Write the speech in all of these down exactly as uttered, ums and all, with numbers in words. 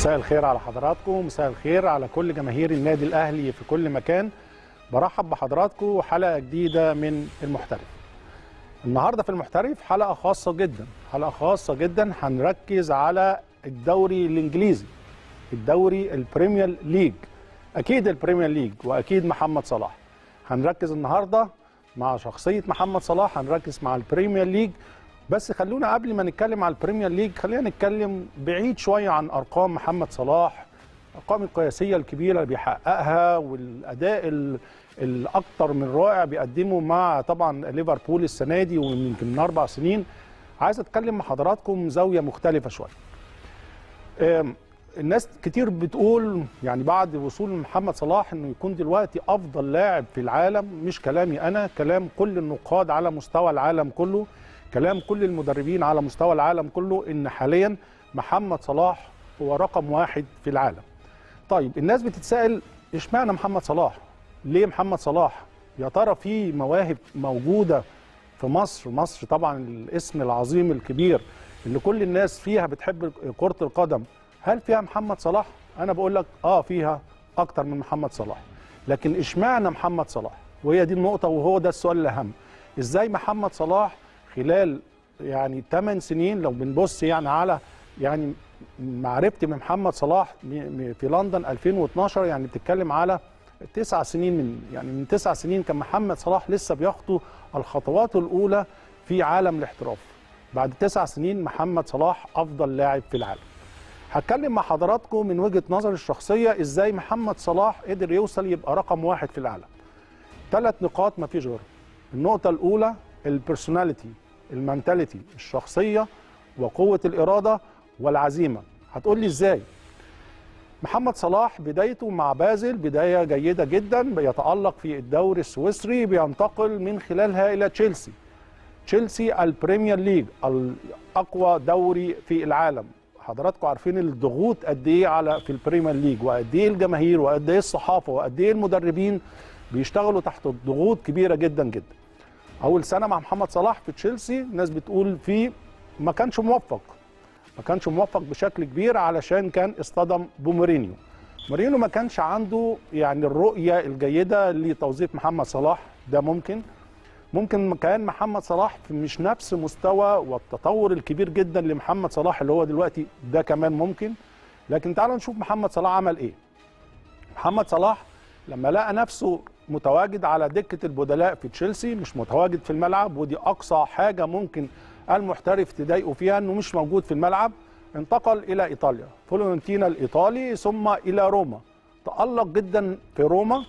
مساء الخير على حضراتكم، مساء الخير على كل جماهير النادي الأهلي في كل مكان. برحب بحضراتكم حلقة جديدة من المحترف. النهاردة في المحترف حلقة خاصة جدا، حلقة خاصة جدا هنركز على الدوري الإنجليزي، الدوري البريمير ليج، أكيد البريمير ليج وأكيد محمد صلاح. هنركز النهاردة مع شخصية محمد صلاح، هنركز مع البريمير ليج. بس خلونا قبل ما نتكلم على البريمير ليج خلينا نتكلم بعيد شويه عن ارقام محمد صلاح، الارقام القياسيه الكبيره اللي بيحققها والاداء الاكثر من رائع بيقدمه مع طبعا ليفربول السنه دي ويمكن من اربع سنين. عايز اتكلم مع حضراتكم زاويه مختلفه شويه. الناس كتير بتقول يعني بعد وصول محمد صلاح انه يكون دلوقتي افضل لاعب في العالم، مش كلامي انا، كلام كل النقاد على مستوى العالم كله، كلام كل المدربين على مستوى العالم كله، ان حاليا محمد صلاح هو رقم واحد في العالم. طيب الناس بتتساءل اشمعنى محمد صلاح؟ ليه محمد صلاح؟ يا ترى في مواهب موجوده في مصر؟ مصر طبعا الاسم العظيم الكبير اللي كل الناس فيها بتحب كرة القدم، هل فيها محمد صلاح؟ انا بقول لك اه فيها اكتر من محمد صلاح، لكن اشمعنى محمد صلاح؟ وهي دي النقطه وهو ده السؤال الاهم. ازاي محمد صلاح خلال يعني ثمان سنين، لو بنبص يعني على يعني معرفتي من محمد صلاح في لندن ألفين واثناشر، يعني بتتكلم على تسع سنين، من يعني من تسع سنين كان محمد صلاح لسه بيخطو الخطوات الاولى في عالم الاحتراف. بعد تسع سنين محمد صلاح افضل لاعب في العالم. هتكلم مع حضراتكم من وجهة نظري الشخصيه ازاي محمد صلاح قدر يوصل يبقى رقم واحد في العالم. ثلاث نقاط ما فيش غيرها. النقطه الاولى البيرسوناليتي، المنتاليتي، الشخصيه وقوه الاراده والعزيمه. هتقول لي ازاي؟ محمد صلاح بدايته مع بازل بدايه جيده جدا، بيتالق في الدوري السويسري، بينتقل من خلالها الى تشيلسي. تشيلسي البريمير ليج، اقوى دوري في العالم. حضراتكم عارفين الضغوط قد ايه على في البريمير ليج، وقد ايه الجماهير وقد ايه الصحافه وقد ايه المدربين بيشتغلوا تحت ضغوط كبيره جدا جدا. اول سنه مع محمد صلاح في تشيلسي الناس بتقول فيه ما كانش موفق، ما كانش موفق بشكل كبير علشان كان اصطدم بمورينيو. مورينيو ما كانش عنده يعني الرؤيه الجيده لتوظيف محمد صلاح. ده ممكن ممكن كان محمد صلاح في مش نفس مستوى والتطور الكبير جدا لمحمد صلاح اللي هو دلوقتي، ده كمان ممكن. لكن تعالوا نشوف محمد صلاح عمل ايه. محمد صلاح لما لقى نفسه متواجد على دكة البدلاء في تشيلسي، مش متواجد في الملعب، ودي أقصى حاجة ممكن المحترف تضايقه فيها إنه مش موجود في الملعب، انتقل إلى إيطاليا، فيورنتينا الإيطالي، ثم إلى روما. تألق جدا في روما،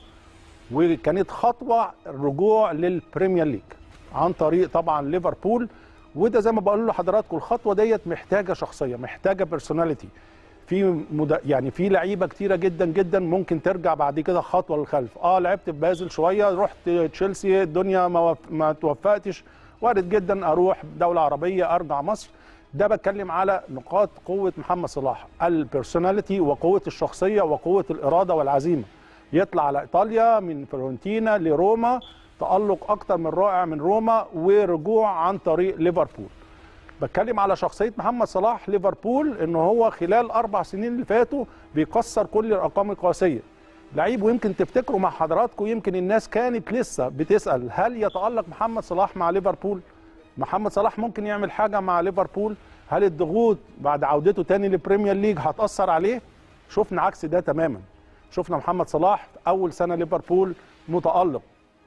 وكانت خطوة الرجوع للبريمير ليج عن طريق طبعا ليفربول. وده زي ما بقول لحضراتكم الخطوة ديت محتاجة شخصية، محتاجة بيرسوناليتي. في مد... يعني في لعيبه كتيره جدا جدا ممكن ترجع بعد كده خطوه للخلف. اه لعبت في بازل شويه، رحت تشيلسي الدنيا ما, وف... ما توفقتش، وارد جدا اروح دوله عربيه ارجع مصر. ده بتكلم على نقاط قوه محمد صلاح، البيرسوناليتي وقوه الشخصيه وقوه الاراده والعزيمه. يطلع على ايطاليا من فيورنتينا لروما، تالق اكتر من رائع من روما، ورجوع عن طريق ليفربول. بتكلم على شخصية محمد صلاح ليفربول، انه هو خلال اربع سنين اللي فاتوا بيكسر كل الارقام القياسية. لعيب ويمكن تفتكروا مع حضراتكم، يمكن الناس كانت لسه بتسأل هل يتألق محمد صلاح مع ليفربول؟ محمد صلاح ممكن يعمل حاجة مع ليفربول؟ هل الضغوط بعد عودته تاني للبريمير ليج هتأثر عليه؟ شفنا عكس ده تماما. شفنا محمد صلاح في اول سنة ليفربول متألق،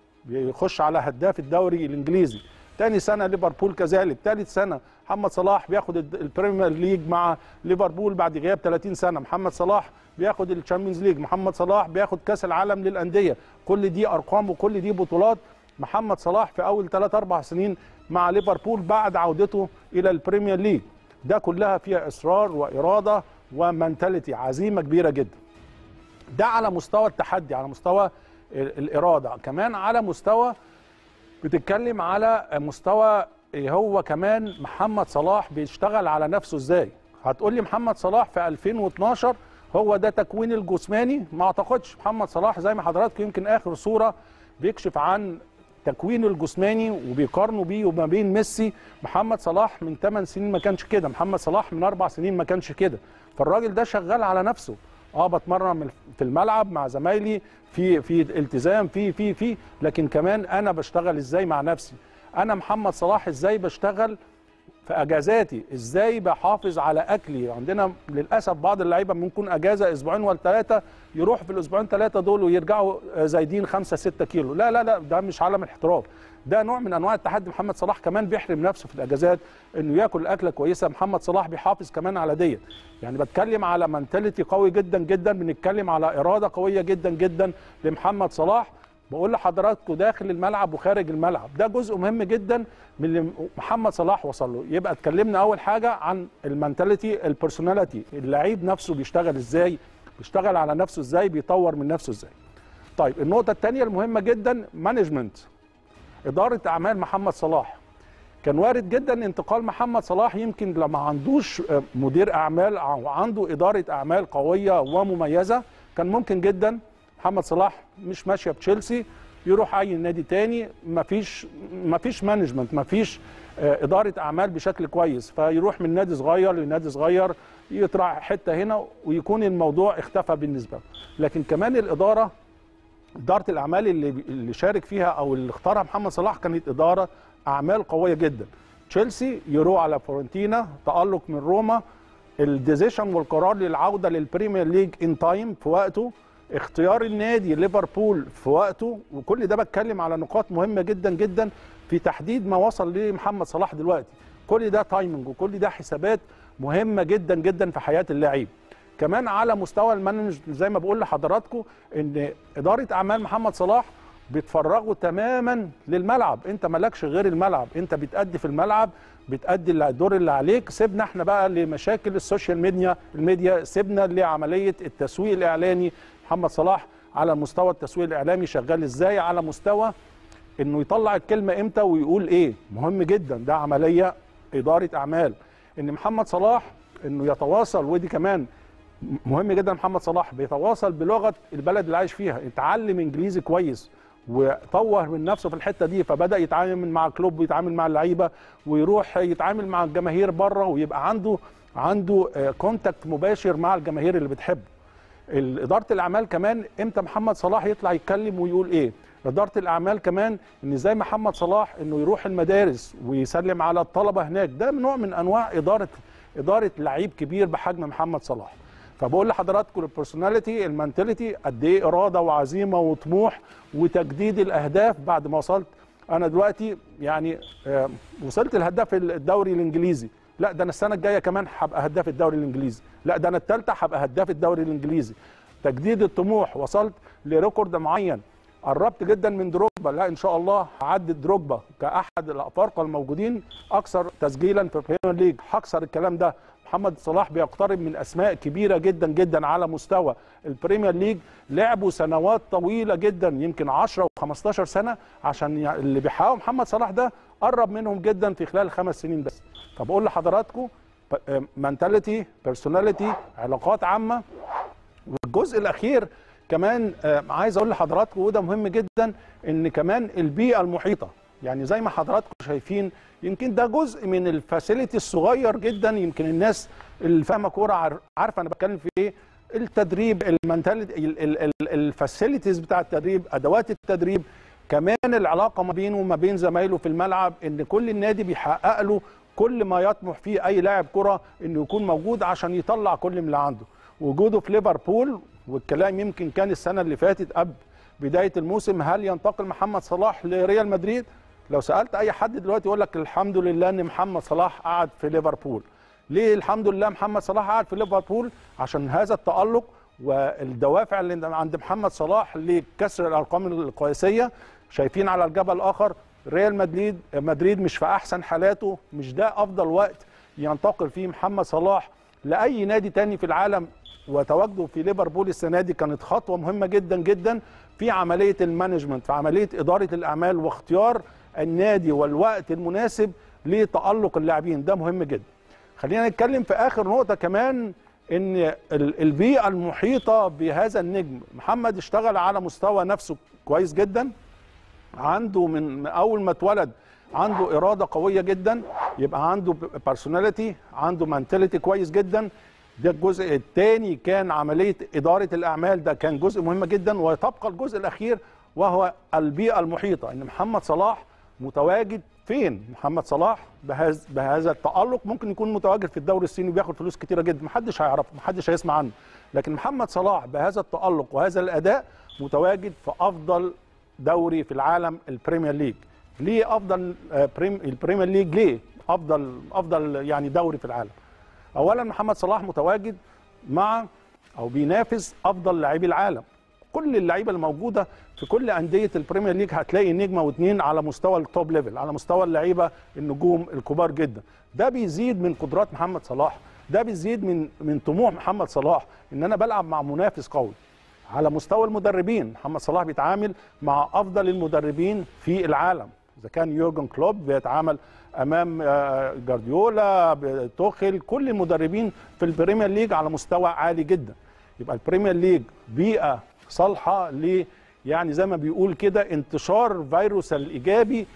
بيخش على هداف الدوري الانجليزي. تاني سنة ليفربول كذلك. ثالث سنة محمد صلاح بياخد البريمير ليج مع ليفربول بعد غياب ثلاثين سنة. محمد صلاح بياخد الشامبيونز ليج. محمد صلاح بياخد كأس العالم للأندية. كل دي أرقام وكل دي بطولات محمد صلاح في أول ثلاث أربع سنين مع ليفربول بعد عودته إلى البريمير ليج. ده كلها فيها إصرار وإرادة ومنتاليتي، عزيمة كبيرة جدا. ده على مستوى التحدي، على مستوى الإرادة. كمان على مستوى بتتكلم على مستوى هو كمان محمد صلاح بيشتغل على نفسه ازاي. هتقول لي محمد صلاح في ألفين واثناشر هو ده تكوين الجسماني؟ ما اعتقدش. محمد صلاح زي ما حضراتكم يمكن اخر صورة بيكشف عن التكوين الجسماني وبيقارنوا بيه وما بين ميسي. محمد صلاح من ثمان سنين ما كانش كده، محمد صلاح من اربع سنين ما كانش كده. فالراجل ده شغال على نفسه. اه بتمرن في الملعب مع زمايلي في في التزام في في في لكن كمان انا بشتغل ازاي مع نفسي. انا محمد صلاح ازاي بشتغل في اجازاتي، ازاي بحافظ على اكلي. عندنا للاسف بعض اللعيبه ممكن اجازه اسبوعين ولا ثلاثه يروحوا في الاسبوعين ثلاثه دول ويرجعوا زايدين خمسة ستة كيلو. لا لا لا، ده مش علم الاحتراف، ده نوع من انواع التحدي. محمد صلاح كمان بيحرم نفسه في الاجازات انه ياكل اكله كويسه. محمد صلاح بيحافظ كمان على ديت. يعني بتكلم على منتاليتي قوي جدا جدا، بنتكلم على اراده قويه جدا جدا لمحمد صلاح. بقول لحضراتكم داخل الملعب وخارج الملعب، ده جزء مهم جدا من اللي محمد صلاح وصل له. يبقى اتكلمنا اول حاجه عن المنتاليتي، البيرسوناليتي، اللعيب نفسه بيشتغل ازاي، بيشتغل على نفسه ازاي، بيطور من نفسه ازاي. طيب النقطه الثانيه المهمه جدا، مانجمنت، اداره اعمال محمد صلاح. كان وارد جدا انتقال محمد صلاح، يمكن لما ما عندوش مدير اعمال او عنده اداره اعمال قويه ومميزه كان ممكن جدا محمد صلاح مش ماشيه بتشيلسي يروح اي نادي تاني، مفيش مفيش مانجمنت، مفيش اداره اعمال بشكل كويس، فيروح من نادي صغير لنادي صغير يطلع حته هنا ويكون الموضوع اختفى بالنسبه له. لكن كمان الاداره، اداره الاعمال اللي اللي شارك فيها او اللي اختارها محمد صلاح كانت اداره اعمال قويه جدا. تشيلسي يروح على فورنتينا، تالق من روما، الديسيشن والقرار للعوده للبريمير ليج ان تايم في وقته، اختيار النادي ليفربول في وقته. وكل ده بتكلم على نقاط مهمه جدا جدا في تحديد ما وصل ليه محمد صلاح دلوقتي. كل ده تايمنج وكل ده حسابات مهمه جدا جدا في حياه اللاعب. كمان على مستوى المانج زي ما بقول لحضراتكم ان اداره اعمال محمد صلاح بتفرغه تماما للملعب. انت مالكش غير الملعب، انت بتأدي في الملعب، بتأدي الدور اللي عليك. سيبنا احنا بقى لمشاكل السوشيال ميديا الميديا سيبنا لعمليه التسويق الاعلاني. محمد صلاح على مستوى التسويق الاعلامي شغال ازاي، على مستوى انه يطلع الكلمه امتى ويقول ايه، مهم جدا. ده عمليه اداره اعمال. ان محمد صلاح انه يتواصل، ودي كمان مهم جدا. محمد صلاح بيتواصل بلغه البلد اللي عايش فيها، اتعلم انجليزي كويس وطور من نفسه في الحته دي، فبدا يتعامل مع كلوب ويتعامل مع اللعيبه ويروح يتعامل مع الجماهير بره ويبقى عنده عنده كونتاكت مباشر مع الجماهير اللي بتحبه. اداره الاعمال كمان امتى محمد صلاح يطلع يتكلم ويقول ايه. اداره الاعمال كمان ان زي محمد صلاح انه يروح المدارس ويسلم على الطلبه هناك، ده نوع من انواع اداره اداره لعيب كبير بحجم محمد صلاح. فبقول لحضراتكم البيرسوناليتي، المنتاليتي، قد ايه اراده وعزيمه وطموح وتجديد الاهداف. بعد ما وصلت انا دلوقتي يعني آه وصلت الهداف الدوري الانجليزي، لا ده انا السنه الجايه كمان هبقى هداف الدوري الانجليزي، لا ده انا الثالثه هبقى هداف الدوري الانجليزي. تجديد الطموح، وصلت لريكورد معين، قربت جدا من دروجبا، لا ان شاء الله هعدي دروجبا كاحد الافارقه الموجودين اكثر تسجيلا في البريمير ليج، هكسر الكلام ده. محمد صلاح بيقترب من اسماء كبيره جدا جدا على مستوى البريمير ليج، لعبوا سنوات طويله جدا يمكن عشرة وخمستاشر سنه، عشان اللي بيحققه محمد صلاح ده قرب منهم جدا في خلال خمس سنين بس. فبقول لحضراتكم منتاليتي، بيرسوناليتي، علاقات عامه. والجزء الاخير كمان عايز اقول لحضراتكم وده مهم جدا، ان كمان البيئه المحيطه. يعني زي ما حضراتكم شايفين يمكن ده جزء من الفاسيلتي الصغير جدا، يمكن الناس اللي فاهمه كوره عارفه انا بتكلم في ايه. التدريب، المنتاليتي، الفاسيلتيز بتاع التدريب، ادوات التدريب، كمان العلاقه ما بينه وما بين زمايله في الملعب، ان كل النادي بيحقق له كل ما يطمح فيه اي لاعب كره انه يكون موجود عشان يطلع كل من اللي عنده. وجوده في ليفربول، والكلام يمكن كان السنه اللي فاتت قبل بدايه الموسم، هل ينتقل محمد صلاح لريال مدريد؟ لو سالت اي حد دلوقتي يقول لك الحمد لله ان محمد صلاح قعد في ليفربول. ليه الحمد لله محمد صلاح قعد في ليفربول؟ عشان هذا التالق والدوافع اللي عند محمد صلاح لكسر الارقام القياسيه. شايفين على الجبل الاخر ريال مدريد مدريد مش في احسن حالاته، مش ده افضل وقت ينتقل فيه محمد صلاح لاي نادي تاني في العالم. وتواجده في ليفربول السنه دي كانت خطوه مهمه جدا جدا في عمليه المانجمنت، في عمليه اداره الاعمال واختيار النادي والوقت المناسب لتألق اللاعبين، ده مهم جدا. خلينا نتكلم في اخر نقطه كمان، ان البيئه المحيطه بهذا النجم. محمد اشتغل على مستوى نفسه كويس جدا، عنده من اول ما اتولد عنده اراده قويه جدا، يبقى عنده بيرسوناليتي، عنده منتاليتي كويس جدا. ده الجزء الثاني كان عمليه اداره الاعمال، ده كان جزء مهم جدا. وتبقى الجزء الاخير وهو البيئه المحيطه، ان محمد صلاح متواجد فين. محمد صلاح بهذا بهذا التالق ممكن يكون متواجد في الدوري الصيني وبياخد فلوس كتيره جدا، محدش هيعرفه، محدش هيسمع عنه. لكن محمد صلاح بهذا التالق وهذا الاداء متواجد في افضل دوري في العالم، البريمير ليج. ليه افضل البريمير ليج؟ ليه افضل افضل يعني دوري في العالم؟ اولا محمد صلاح متواجد مع او بينافس افضل لاعبي العالم. كل اللعيبه الموجوده في كل انديه البريمير ليج هتلاقي نجمه واثنين على مستوى التوب ليفل، على مستوى اللعيبه النجوم الكبار جدا. ده بيزيد من قدرات محمد صلاح، ده بيزيد من من طموح محمد صلاح، ان انا بلعب مع منافس قوي. على مستوى المدربين، محمد صلاح بيتعامل مع افضل المدربين في العالم، اذا كان يورجن كلوب بيتعامل امام جارديولا، توخيل، كل المدربين في البريمير ليج على مستوى عالي جدا. يبقى البريمير ليج بيئه صالحه ل يعني زي ما بيقول كده انتشار فيروس الايجابي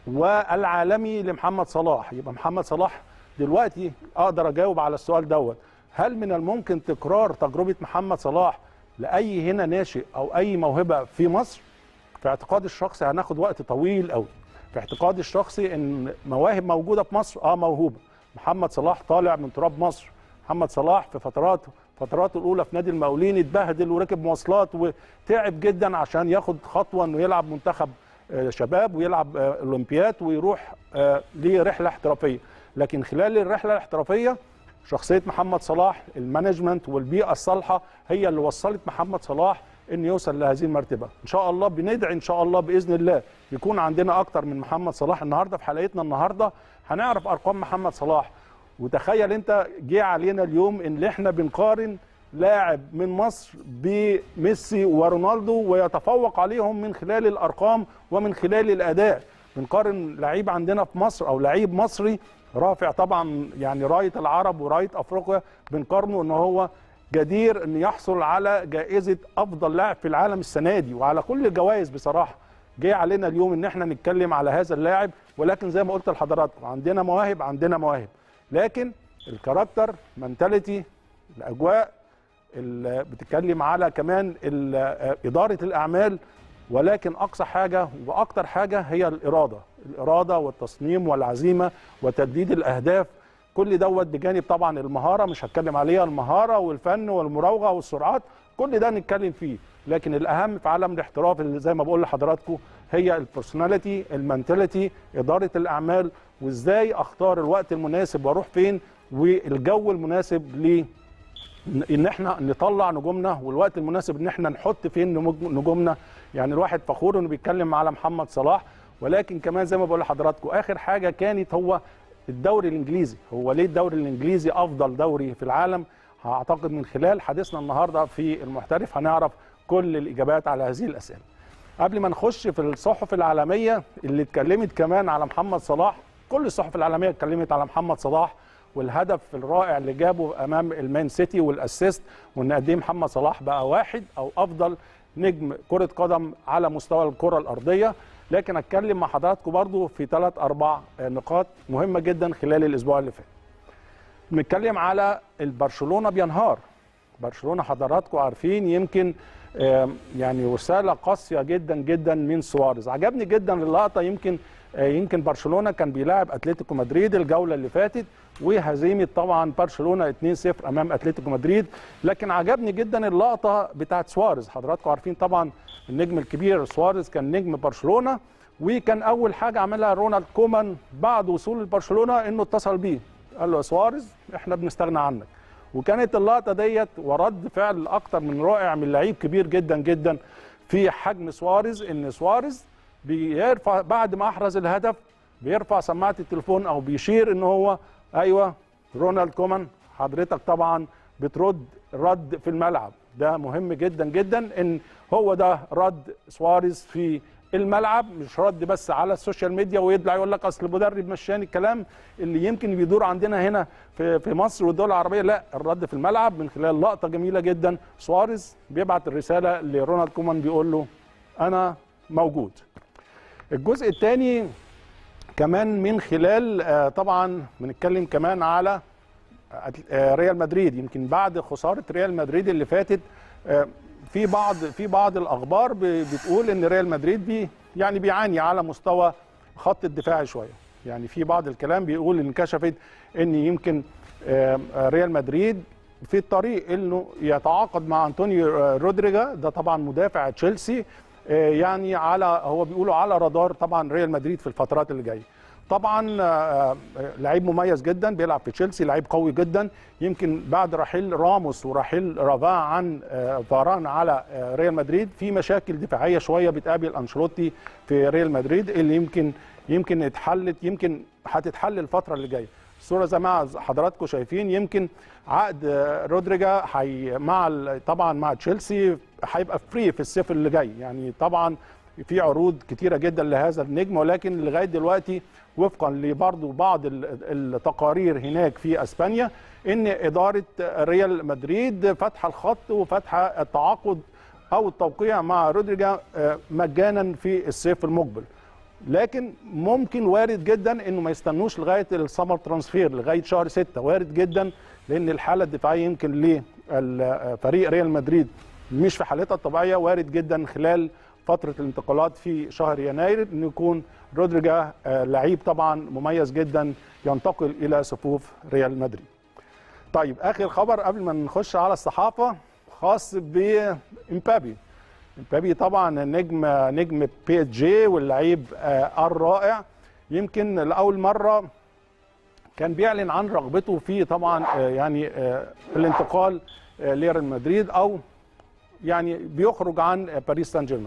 والعالمي لمحمد صلاح. يبقى محمد صلاح دلوقتي اقدر اجاوب على السؤال دوت، هل من الممكن تكرار تجربه محمد صلاح لاي هنا ناشئ او اي موهبه في مصر؟ في اعتقادي الشخصي هناخد وقت طويل قوي. في اعتقادي الشخصي ان مواهب موجوده في مصر، اه موهوبه. محمد صلاح طالع من تراب مصر. محمد صلاح في فترات فتراته الاولى في نادي المقاولين اتبهدل وركب مواصلات وتعب جدا عشان ياخد خطوه انه يلعب منتخب شباب ويلعب اولمبياد ويروح لرحله احترافيه. لكن خلال الرحله الاحترافيه شخصيه محمد صلاح، المانجمنت والبيئه الصالحه هي اللي وصلت محمد صلاح انه يوصل لهذه المرتبه. ان شاء الله بندعي ان شاء الله باذن الله يكون عندنا اكتر من محمد صلاح. النهارده في حلقتنا النهارده هنعرف ارقام محمد صلاح. وتخيل انت جه علينا اليوم ان احنا بنقارن لاعب من مصر بميسي ورونالدو ويتفوق عليهم من خلال الارقام ومن خلال الاداء. بنقارن لعيب عندنا في مصر او لعيب مصري رافع طبعا يعني رايه العرب ورايه افريقيا، بنقارنه ان هو جدير ان يحصل على جائزه افضل لاعب في العالم السنه دي وعلى كل الجوائز. بصراحه جاي علينا اليوم ان احنا نتكلم على هذا اللاعب، ولكن زي ما قلت لحضراتكم عندنا مواهب عندنا مواهب لكن الكاركتر، منتاليتي، الاجواء، بتتكلم على كمان اداره الاعمال، ولكن اقصى حاجه واكتر حاجه هي الاراده، الاراده والتصميم والعزيمه وتسديد الاهداف. كل دوت بجانب طبعا المهاره، مش هتكلم عليها، المهاره والفن والمراوغه والسرعات، كل ده نتكلم فيه. لكن الاهم في عالم الاحتراف اللي زي ما بقول لحضراتكم هي البرسوناليتي، المنتاليتي، اداره الاعمال، وازاي اختار الوقت المناسب واروح فين، والجو المناسب ل ان احنا نطلع نجومنا، والوقت المناسب ان احنا نحط فين نجومنا. يعني الواحد فخور انه بيتكلم على محمد صلاح، ولكن كمان زي ما بقول لحضراتكم اخر حاجه كانت هو الدوري الانجليزي. هو ليه الدوري الانجليزي افضل دوري في العالم؟ هعتقد من خلال حديثنا النهارده في المحترف هنعرف كل الاجابات على هذه الاسئله. قبل ما نخش في الصحف العالميه اللي اتكلمت كمان على محمد صلاح، كل الصحف العالميه اتكلمت على محمد صلاح والهدف الرائع اللي جابه امام المان سيتي والاسيست، وان قد ايه محمد صلاح بقى واحد او افضل نجم كره قدم على مستوى الكره الارضيه. لكن اتكلم مع حضراتكم برضو في ثلاث اربع نقاط مهمه جدا خلال الاسبوع اللي فات. بنتكلم على البرشلونه بينهار. برشلونه حضراتكم عارفين يمكن يعني رساله قاسيه جدا جدا من سواريز. عجبني جدا اللقطه، يمكن يمكن برشلونه كان بيلاعب اتلتيكو مدريد الجوله اللي فاتت وهزيمه طبعا برشلونه اتنين صفر امام اتلتيكو مدريد، لكن عجبني جدا اللقطه بتاعت سواريز. حضراتكم عارفين طبعا النجم الكبير سواريز كان نجم برشلونه، وكان اول حاجه عملها رونالد كومان بعد وصول برشلونه انه اتصل بيه قال له يا سواريز احنا بنستغنى عنك. وكانت اللقطه ديت ورد فعل اكتر من رائع من لعيب كبير جدا جدا في حجم سواريز، ان سواريز بيرفع بعد ما احرز الهدف بيرفع سماعه التليفون او بيشير ان هو ايوه رونالد كومان حضرتك طبعا بترد رد في الملعب. ده مهم جدا جدا ان هو ده رد سواريز في الملعب، مش رد بس على السوشيال ميديا ويطلع يقول لك اصل المدرب مشاني، الكلام اللي يمكن بيدور عندنا هنا في في مصر والدول العربيه. لا، الرد في الملعب من خلال لقطه جميله جدا. سواريز بيبعت الرساله لرونالد كومان بيقول له انا موجود. الجزء الثاني كمان من خلال آه، طبعا بنتكلم كمان على آه، ريال مدريد. يمكن بعد خساره ريال مدريد اللي فاتت آه، في بعض في بعض الاخبار ب- بتقول ان ريال مدريد بي يعني بيعاني على مستوى خط الدفاع شويه. يعني في بعض الكلام بيقول ان كشفت ان يمكن آه، آه، ريال مدريد في الطريق انه يتعاقد مع انطونيو آه، رودريجا، ده طبعا مدافع تشيلسي، آه، يعني على هو بيقولوا على رادار طبعا ريال مدريد في الفترات اللي جايه. طبعا آه، آه، لعيب مميز جدا بيلعب في تشيلسي، لعيب قوي جدا. يمكن بعد رحيل راموس ورحيل رافا عن آه، فاران على آه، ريال مدريد في مشاكل دفاعيه شويه بتقابل انشيلوتي في ريال مدريد، اللي يمكن يمكن اتحلت، يمكن هتتحل الفتره اللي جايه. الصوره زي ما حضراتكم شايفين، يمكن عقد آه، رودريجا حي مع ال- طبعا مع تشيلسي هيبقى فري في الصيف اللي جاي. يعني طبعا في عروض كتيره جدا لهذا النجم، ولكن لغايه دلوقتي وفقا لبرضه بعض ال- التقارير هناك في اسبانيا ان اداره ريال مدريد فاتحه الخط وفاتحه التعاقد او التوقيع مع رودريجا آه، مجانا في الصيف المقبل. لكن ممكن وارد جدا انه ما يستنوش لغايه السمر ترانسفير لغايه شهر ستة، وارد جدا، لان الحاله الدفاعيه يمكن لفريق ريال مدريد مش في حالتها الطبيعيه. وارد جدا خلال فتره الانتقالات في شهر يناير انه يكون رودريجا آه، لعيب طبعا مميز جدا ينتقل الى صفوف ريال مدريد. طيب اخر خبر قبل ما نخش على الصحافه خاص بامبابي. امبابي طبعا نجم نجم بي اس جي واللعيب آه، الرائع. يمكن لاول مره كان بيعلن عن رغبته في طبعا آه، يعني آه، الانتقال آه، لريال مدريد، او يعني بيخرج عن باريس سان جيرمان.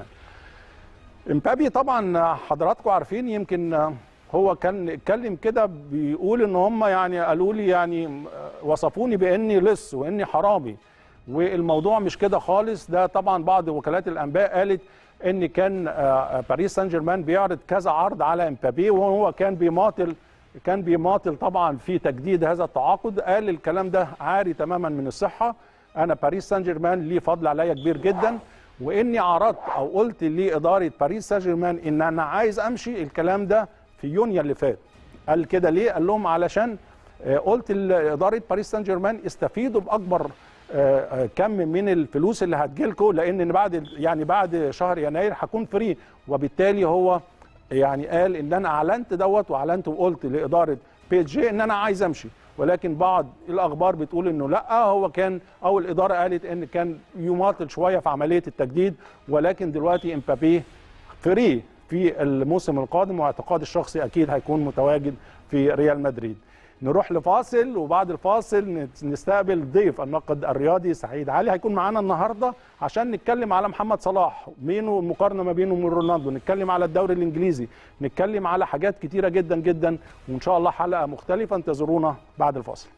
امبابي طبعا حضراتكم عارفين، يمكن هو كان اتكلم كده بيقول ان هم يعني قالوا لي يعني وصفوني باني لص واني حرامي، والموضوع مش كده خالص. ده طبعا بعض وكالات الانباء قالت ان كان باريس سان جيرمان بيعرض كذا عرض على امبابي، وهو كان بيماطل كان بيماطل طبعا في تجديد هذا التعاقد. قال الكلام ده عاري تماما من الصحه، انا باريس سان جيرمان ليه فضل عليا كبير جدا، واني عرضت او قلت لاداره باريس سان جيرمان ان انا عايز امشي. الكلام ده في يونيو اللي فات. قال كده ليه؟ قال لهم علشان آه، قلت لاداره باريس سان جيرمان استفيدوا باكبر آه، آه، كم من الفلوس اللي هتجيلكم، لان بعد يعني بعد شهر يناير هكون فري. وبالتالي هو يعني قال ان انا اعلنت دوت واعلنت وقلت لاداره بي اس جي ان انا عايز امشي، ولكن بعض الاخبار بتقول انه لا، هو كان او الاداره قالت ان كان يماطل شويه في عمليه التجديد. ولكن دلوقتي امبابي فري في الموسم القادم، واعتقاد الشخصي اكيد هيكون متواجد في ريال مدريد. نروح لفاصل، وبعد الفاصل نستقبل ضيف الناقد الرياضي سعيد علي، هيكون معانا النهارده عشان نتكلم على محمد صلاح، مينه المقارنه ما بينه وبين رونالدو، نتكلم على الدوري الانجليزي، نتكلم على حاجات كتيره جدا جدا، وان شاء الله حلقه مختلفه. انتظرونا بعد الفاصل.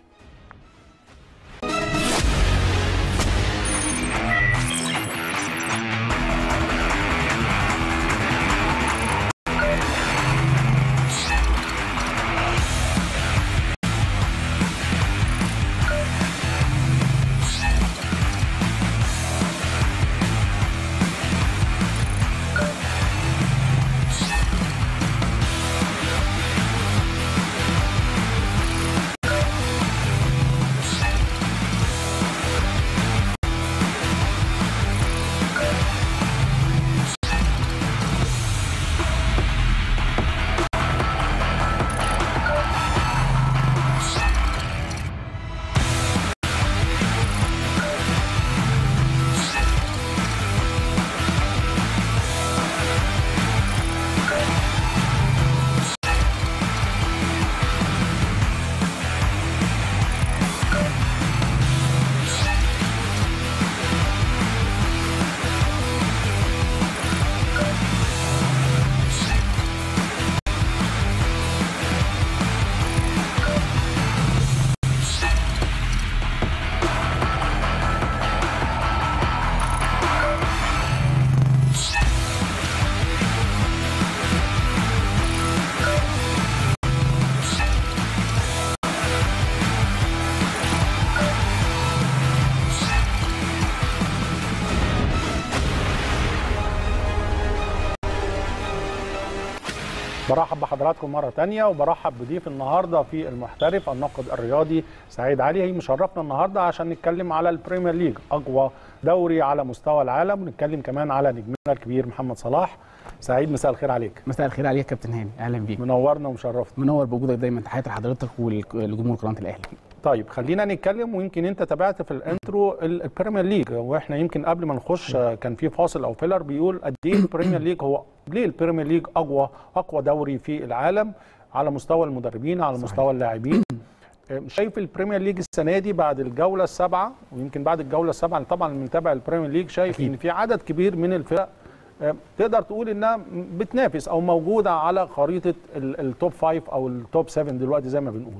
برحب بحضراتكم مرة تانية وبرحب بضيف النهاردة في المحترف الناقد الرياضي سعيد علي. هي مشرفنا النهاردة عشان نتكلم على البريمير ليج، أقوى دوري على مستوى العالم، ونتكلم كمان على نجمنا الكبير محمد صلاح. سعيد، مساء الخير عليك. مساء الخير عليك كابتن هاني، أهلا بيك. منورنا ومشرفنا. منور بوجودك دايما، تحياتي لحضرتك ولجمهور قناة الأهلي. طيب خلينا نتكلم، ويمكن انت تابعت في الانترو البريمير ليج، واحنا يمكن قبل ما نخش كان في فاصل او فيلر بيقول قد ايه البريمير ليج هو ليه البريمير ليج اقوى اقوى دوري في العالم على مستوى المدربين، على صحيح. مستوى اللاعبين. شايف البريمير ليج السنه دي بعد الجوله السابعه، ويمكن بعد الجوله السابعه طبعا المتابع البريمير ليج شايف أكيد. ان في عدد كبير من الفرق تقدر تقول انها بتنافس او موجوده على خريطه التوب فايف او التوب سبعة دلوقتي زي ما بنقول.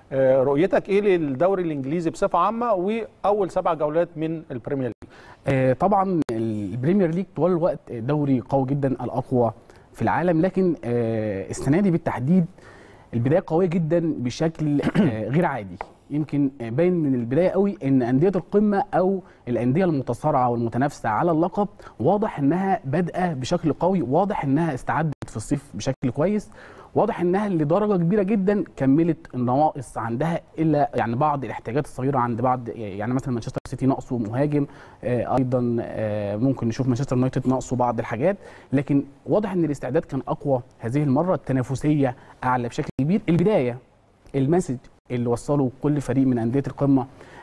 رؤيتك ايه للدوري الانجليزي بصفه عامه واول سبع جولات من البريمير ليج؟ آه طبعا البريمير ليج طوال الوقت دوري قوي جدا، الاقوى في العالم، لكن آه السنه دي بالتحديد البدايه قويه جدا بشكل آه غير عادي. يمكن باين من البدايه قوي ان انديه القمه او الانديه المتصارعه والمتنافسه على اللقب واضح انها بادئه بشكل قوي، واضح انها استعدت في الصيف بشكل كويس، واضح انها لدرجه كبيره جدا كملت النواقص عندها، الا يعني بعض الاحتياجات الصغيره عند بعض، يعني مثلا مانشستر سيتي ناقصه مهاجم، آه ايضا آه ممكن نشوف مانشستر يونايتد ناقصه بعض الحاجات، لكن واضح ان الاستعداد كان اقوى هذه المره، التنافسيه اعلى بشكل كبير. البدايه المسج اللي وصله كل فريق من انديه القمه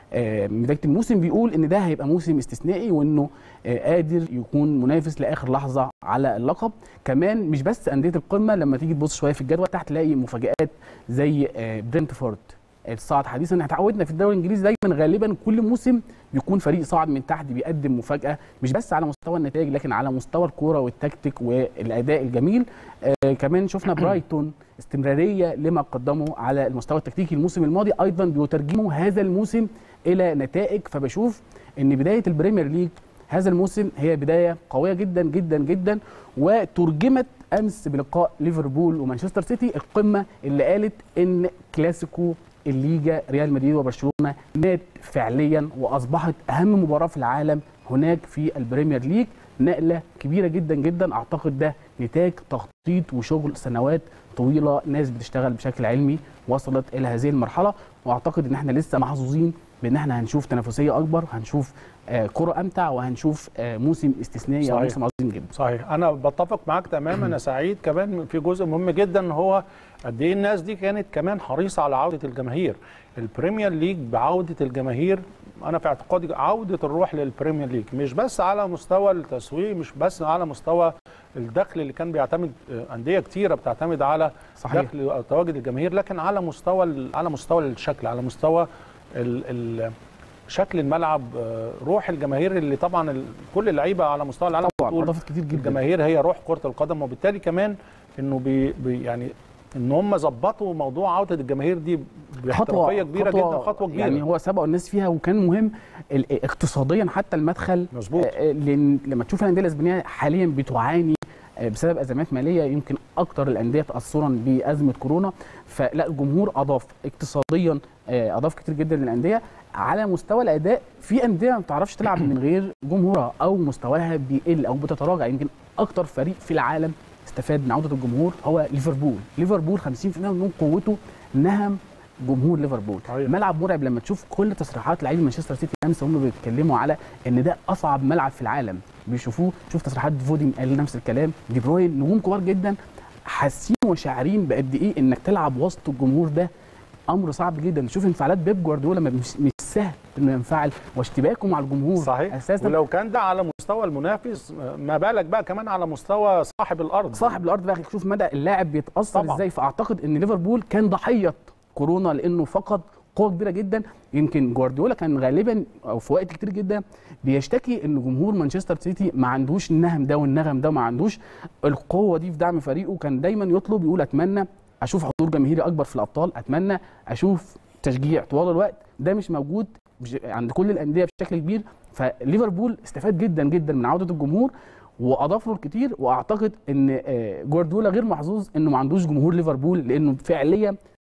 من بدايه الموسم بيقول ان ده هيبقى موسم استثنائي، وانه قادر يكون منافس لاخر لحظه على اللقب. كمان مش بس انديه القمه، لما تيجي تبص شويه في الجدول تحت تلاقي مفاجآت زي برنتفورد الصاعد حديثا. احنا اتعودنا في الدوري الانجليزي دايما غالبا كل موسم بيكون فريق صاعد من تحت بيقدم مفاجاه، مش بس على مستوى النتائج لكن على مستوى الكوره والتكتيك والاداء الجميل. آه كمان شفنا برايتون استمراريه لما قدمه على المستوى التكتيكي الموسم الماضي، ايضا بيترجموا هذا الموسم الى نتائج. فبشوف ان بدايه البريمير ليج هذا الموسم هي بدايه قويه جدا جدا جدا، وترجمت امس بلقاء ليفربول ومانشستر سيتي، القمه اللي قالت ان كلاسيكو الليجا ريال مدريد وبرشلونه مات فعليا، واصبحت اهم مباراه في العالم هناك في البريمير ليج. نقله كبيره جدا جدا، اعتقد ده نتاج تخطيط وشغل سنوات طويله، ناس بتشتغل بشكل علمي وصلت الى هذه المرحله، واعتقد ان احنا لسه محظوظين بان احنا هنشوف تنافسيه اكبر، هنشوف آه كره امتع، وهنشوف آه موسم استثنائي او موسم عظيم جدا. صحيح، انا بتفق معاك تماما يا سعيد. كمان في جزء مهم جدا هو قد ايه الناس دي كانت كمان حريصه على عوده الجماهير. البريمير ليج بعوده الجماهير، انا في اعتقادي عوده الروح للبريمير ليج، مش بس على مستوى التسويق، مش بس على مستوى الدخل اللي كان بيعتمد انديه كتيره بتعتمد على صحيح. دخل او تواجد الجماهير، لكن على مستوى على مستوى الشكل، على مستوى ال ال شكل الملعب، روح الجماهير اللي طبعا كل اللعيبه على مستوى العالم طبعا اضافت كتير جدا. الجماهير هي روح كره القدم، وبالتالي كمان انه بي بي يعني ان هم ظبطوا موضوع عوده الجماهير دي باحترافيه كبيره خطوة جدا، خطوه كبيره يعني هو سبقوا الناس فيها، وكان مهم اقتصاديا حتى المدخل. مظبوط. لان لما تشوف الانديه الاسبانيه حاليا بتعاني بسبب ازمات ماليه، يمكن اكتر الانديه تاثرا بازمه كورونا، فلا الجمهور اضاف اقتصاديا، اضاف كتير جدا للانديه. على مستوى الاداء في انديه ما بتعرفش تلعب من غير جمهورها او مستواها بيقل او بتتراجع. يمكن اكتر فريق في العالم استفاد من عوده الجمهور هو ليفربول. ليفربول خمسين بالمئة من قوته نهم جمهور ليفربول. أيوة. ملعب مرعب، لما تشوف كل تصريحات لعيبه مانشستر سيتي امس هم بيتكلموا على ان ده اصعب ملعب في العالم، بيشوفوه. شوف تصريحات فودين قال نفس الكلام، دي بروين، نجوم كبار جدا حاسين وشاعرين بقد ايه انك تلعب وسط الجمهور ده امر صعب جدا. شوف انفعالات بيب جوارديولا مش, مش سهل انه ينفعل، واشتباكه مع الجمهور صحيح اساسا. ولو كان ده على مستوى المنافس، ما بالك بقى كمان على مستوى صاحب الارض. صاحب الارض بقى شوف مدى اللاعب بيتاثر طبعا ازاي. فاعتقد ان ليفربول كان ضحيه كورونا لانه فقد قوه كبيره جدا. يمكن جوارديولا كان غالبا او في وقت كتير جدا بيشتكي ان جمهور مانشستر سيتي ما عندوش النهم ده والنغم ده، ما عندوش القوه دي في دعم فريقه. كان دايما يطلب يقول اتمنى اشوف حضور جماهيري اكبر في الابطال، اتمنى اشوف تشجيع طوال الوقت. ده مش موجود عند كل الانديه بشكل كبير. فليفربول استفاد جدا جدا من عوده الجمهور واضاف له الكتير. واعتقد ان جوارديولا غير محظوظ انه ما عندوش جمهور ليفربول، لانه فعليا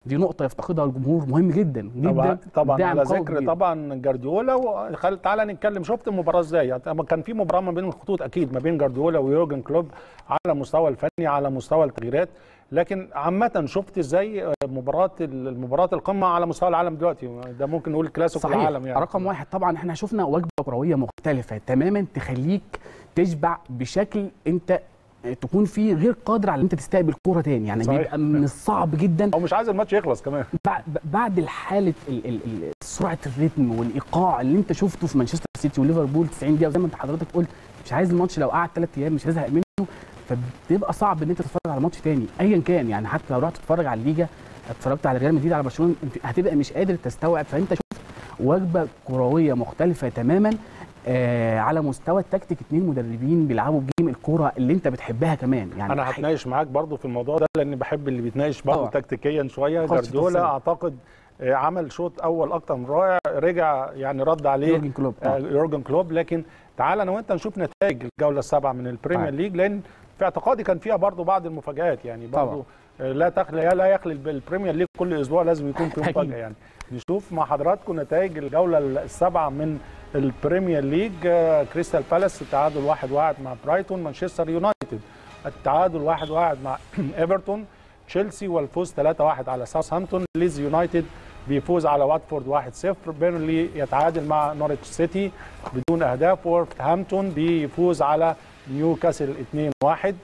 دي نقطه يفتقدها الجمهور، مهم جدا جدا. طبعا طبعا دعم على قوي ذكر كبير. طبعا جارديولا، وخل تعالى نتكلم. شفت المباراه ازاي؟ يعني كان في مباراه ما بين الخطوط اكيد ما بين جارديولا ويورجن كلوب على مستوى الفني، على مستوى التغييرات، لكن عامه شفت ازاي مباراه المباراه القمه على مستوى العالم دلوقتي؟ ده ممكن نقول كلاسيكو صحيح. العالم يعني. رقم واحد طبعا احنا شفنا وجبه كرويه مختلفه تماما تخليك تشبع بشكل انت تكون فيه غير قادر على ان انت تستقبل كوره تاني، يعني صحيح. بيبقى من الصعب جدا، او مش عايز الماتش يخلص كمان بعد بعد الحاله ال- ال- ال- سرعه الريتم والايقاع اللي انت شفته في مانشستر سيتي وليفربول تسعين دقيقه، وزي ما انت حضرتك قلت مش عايز الماتش لو قعد ثلاث ايام مش هتزهق منه، فبتبقى صعب ان انت تتفرج على ماتش تاني ايا كان، يعني حتى لو رحت تتفرج على الليجا، اتفرجت على ريال مدريد على برشلونه، هتبقى مش قادر تستوعب. فانت شفت وجبه كرويه مختلفه تماما آه على مستوى التكتيك، اثنين مدربين بيلعبوا بجيم الكوره اللي انت بتحبها كمان. يعني انا هتناقش معاك برضو في الموضوع ده، لان بحب اللي بيتناقش برضو طبعا. تكتيكيا شويه. خالص جارديولا تفصيل. اعتقد آه، عمل شوط اول اكتر من رائع، رجع يعني رد عليه يورجن كلوب. آه، يورجن كلوب. لكن تعال انا وانت نشوف نتائج الجوله السابعه من البريمير طيب. ليج، لان في اعتقادي كان فيها برضو بعض المفاجآت، يعني برضو آه، لا تخلى لا يخلي البريمير ليج كل اسبوع لازم يكون في مفاجاه يعني. نشوف مع حضراتكم نتائج الجوله السابعه من البريمير ليج. آه، كريستال بالاس التعادل واحد واحد مع برايتون، مانشستر يونايتد التعادل واحد واحد مع ايفرتون، تشيلسي والفوز ثلاثة واحد على ساوثهامبتون، ليدز يونايتد بيفوز على واتفورد واحد صفر، بيرنلي يتعادل مع نوريتش سيتي بدون اهداف، وولفرهامبتون بيفوز على نيوكاسل اثنين واحد.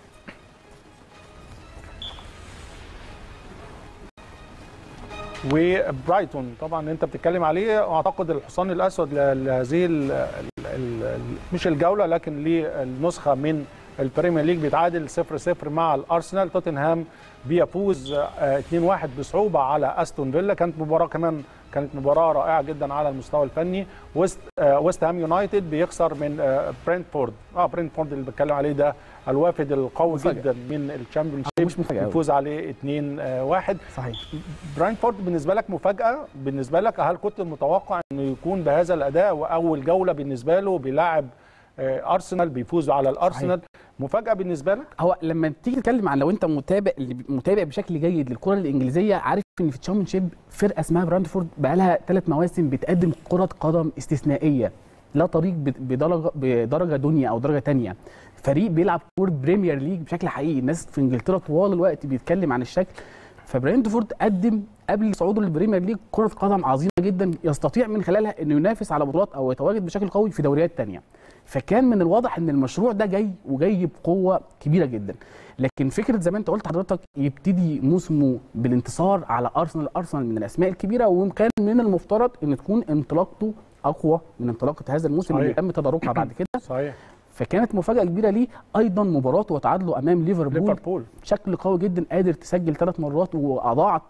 وبرايتون طبعا انت بتتكلم عليه، اعتقد الحصان الاسود لهذه ال ال مش الجوله لكن للنسخه من البريمير ليج بيتعادل صفر صفر مع الارسنال. توتنهام بيفوز اثنين واحد بصعوبه على استون فيلا، كانت مباراه كمان كانت مباراه رائعه جدا على المستوى الفني. ويست ويست هام يونايتد بيخسر من برينتفورد، اه برينتفورد اللي بتكلم عليه ده الوافد القوي مفاجأة. جدا من الشامبيون مش مفاجاه بيفوز عليه اثنين واحد. صحيح. برينتفورد بالنسبه لك مفاجاه؟ بالنسبه لك هل كنت متوقع انه يكون بهذا الاداء، واول جوله بالنسبه له بيلاعب ارسنال بيفوز على الارسنال؟ صحيح. مفاجاه بالنسبه لك؟ هو لما تيجي تتكلم عن لو انت متابع متابع بشكل جيد للكره الانجليزيه، عارف ان في الشامبيونشيب فرقه اسمها برانتفورد بقى لها ثلاث مواسم بتقدم كره قدم استثنائيه، لا طريق بدرجه بدرجه دنيا او درجه ثانيه، فريق بيلعب كوره بريمير ليج بشكل حقيقي. الناس في انجلترا طوال الوقت بيتكلم عن الشكل، فبرنتفورد قدم قبل صعوده للبريمير ليج كره قدم عظيمه جدا يستطيع من خلالها انه ينافس على بطولات او يتواجد بشكل قوي في دوريات ثانيه. فكان من الواضح ان المشروع ده جاي وجاي بقوه كبيره جدا. لكن فكره زي ما انت قلت حضرتك يبتدي موسمه بالانتصار على ارسنال، ارسنال من الاسماء الكبيره، وكان من المفترض ان تكون انطلاقته اقوى من انطلاقه هذا الموسم اللي تم تداركها بعد كده. صحيح. فكانت مفاجاه كبيره ليه. ايضا مباراته وتعادله امام ليفربول ليفربول بشكل قوي جدا، قادر تسجل ثلاث مرات واضاعت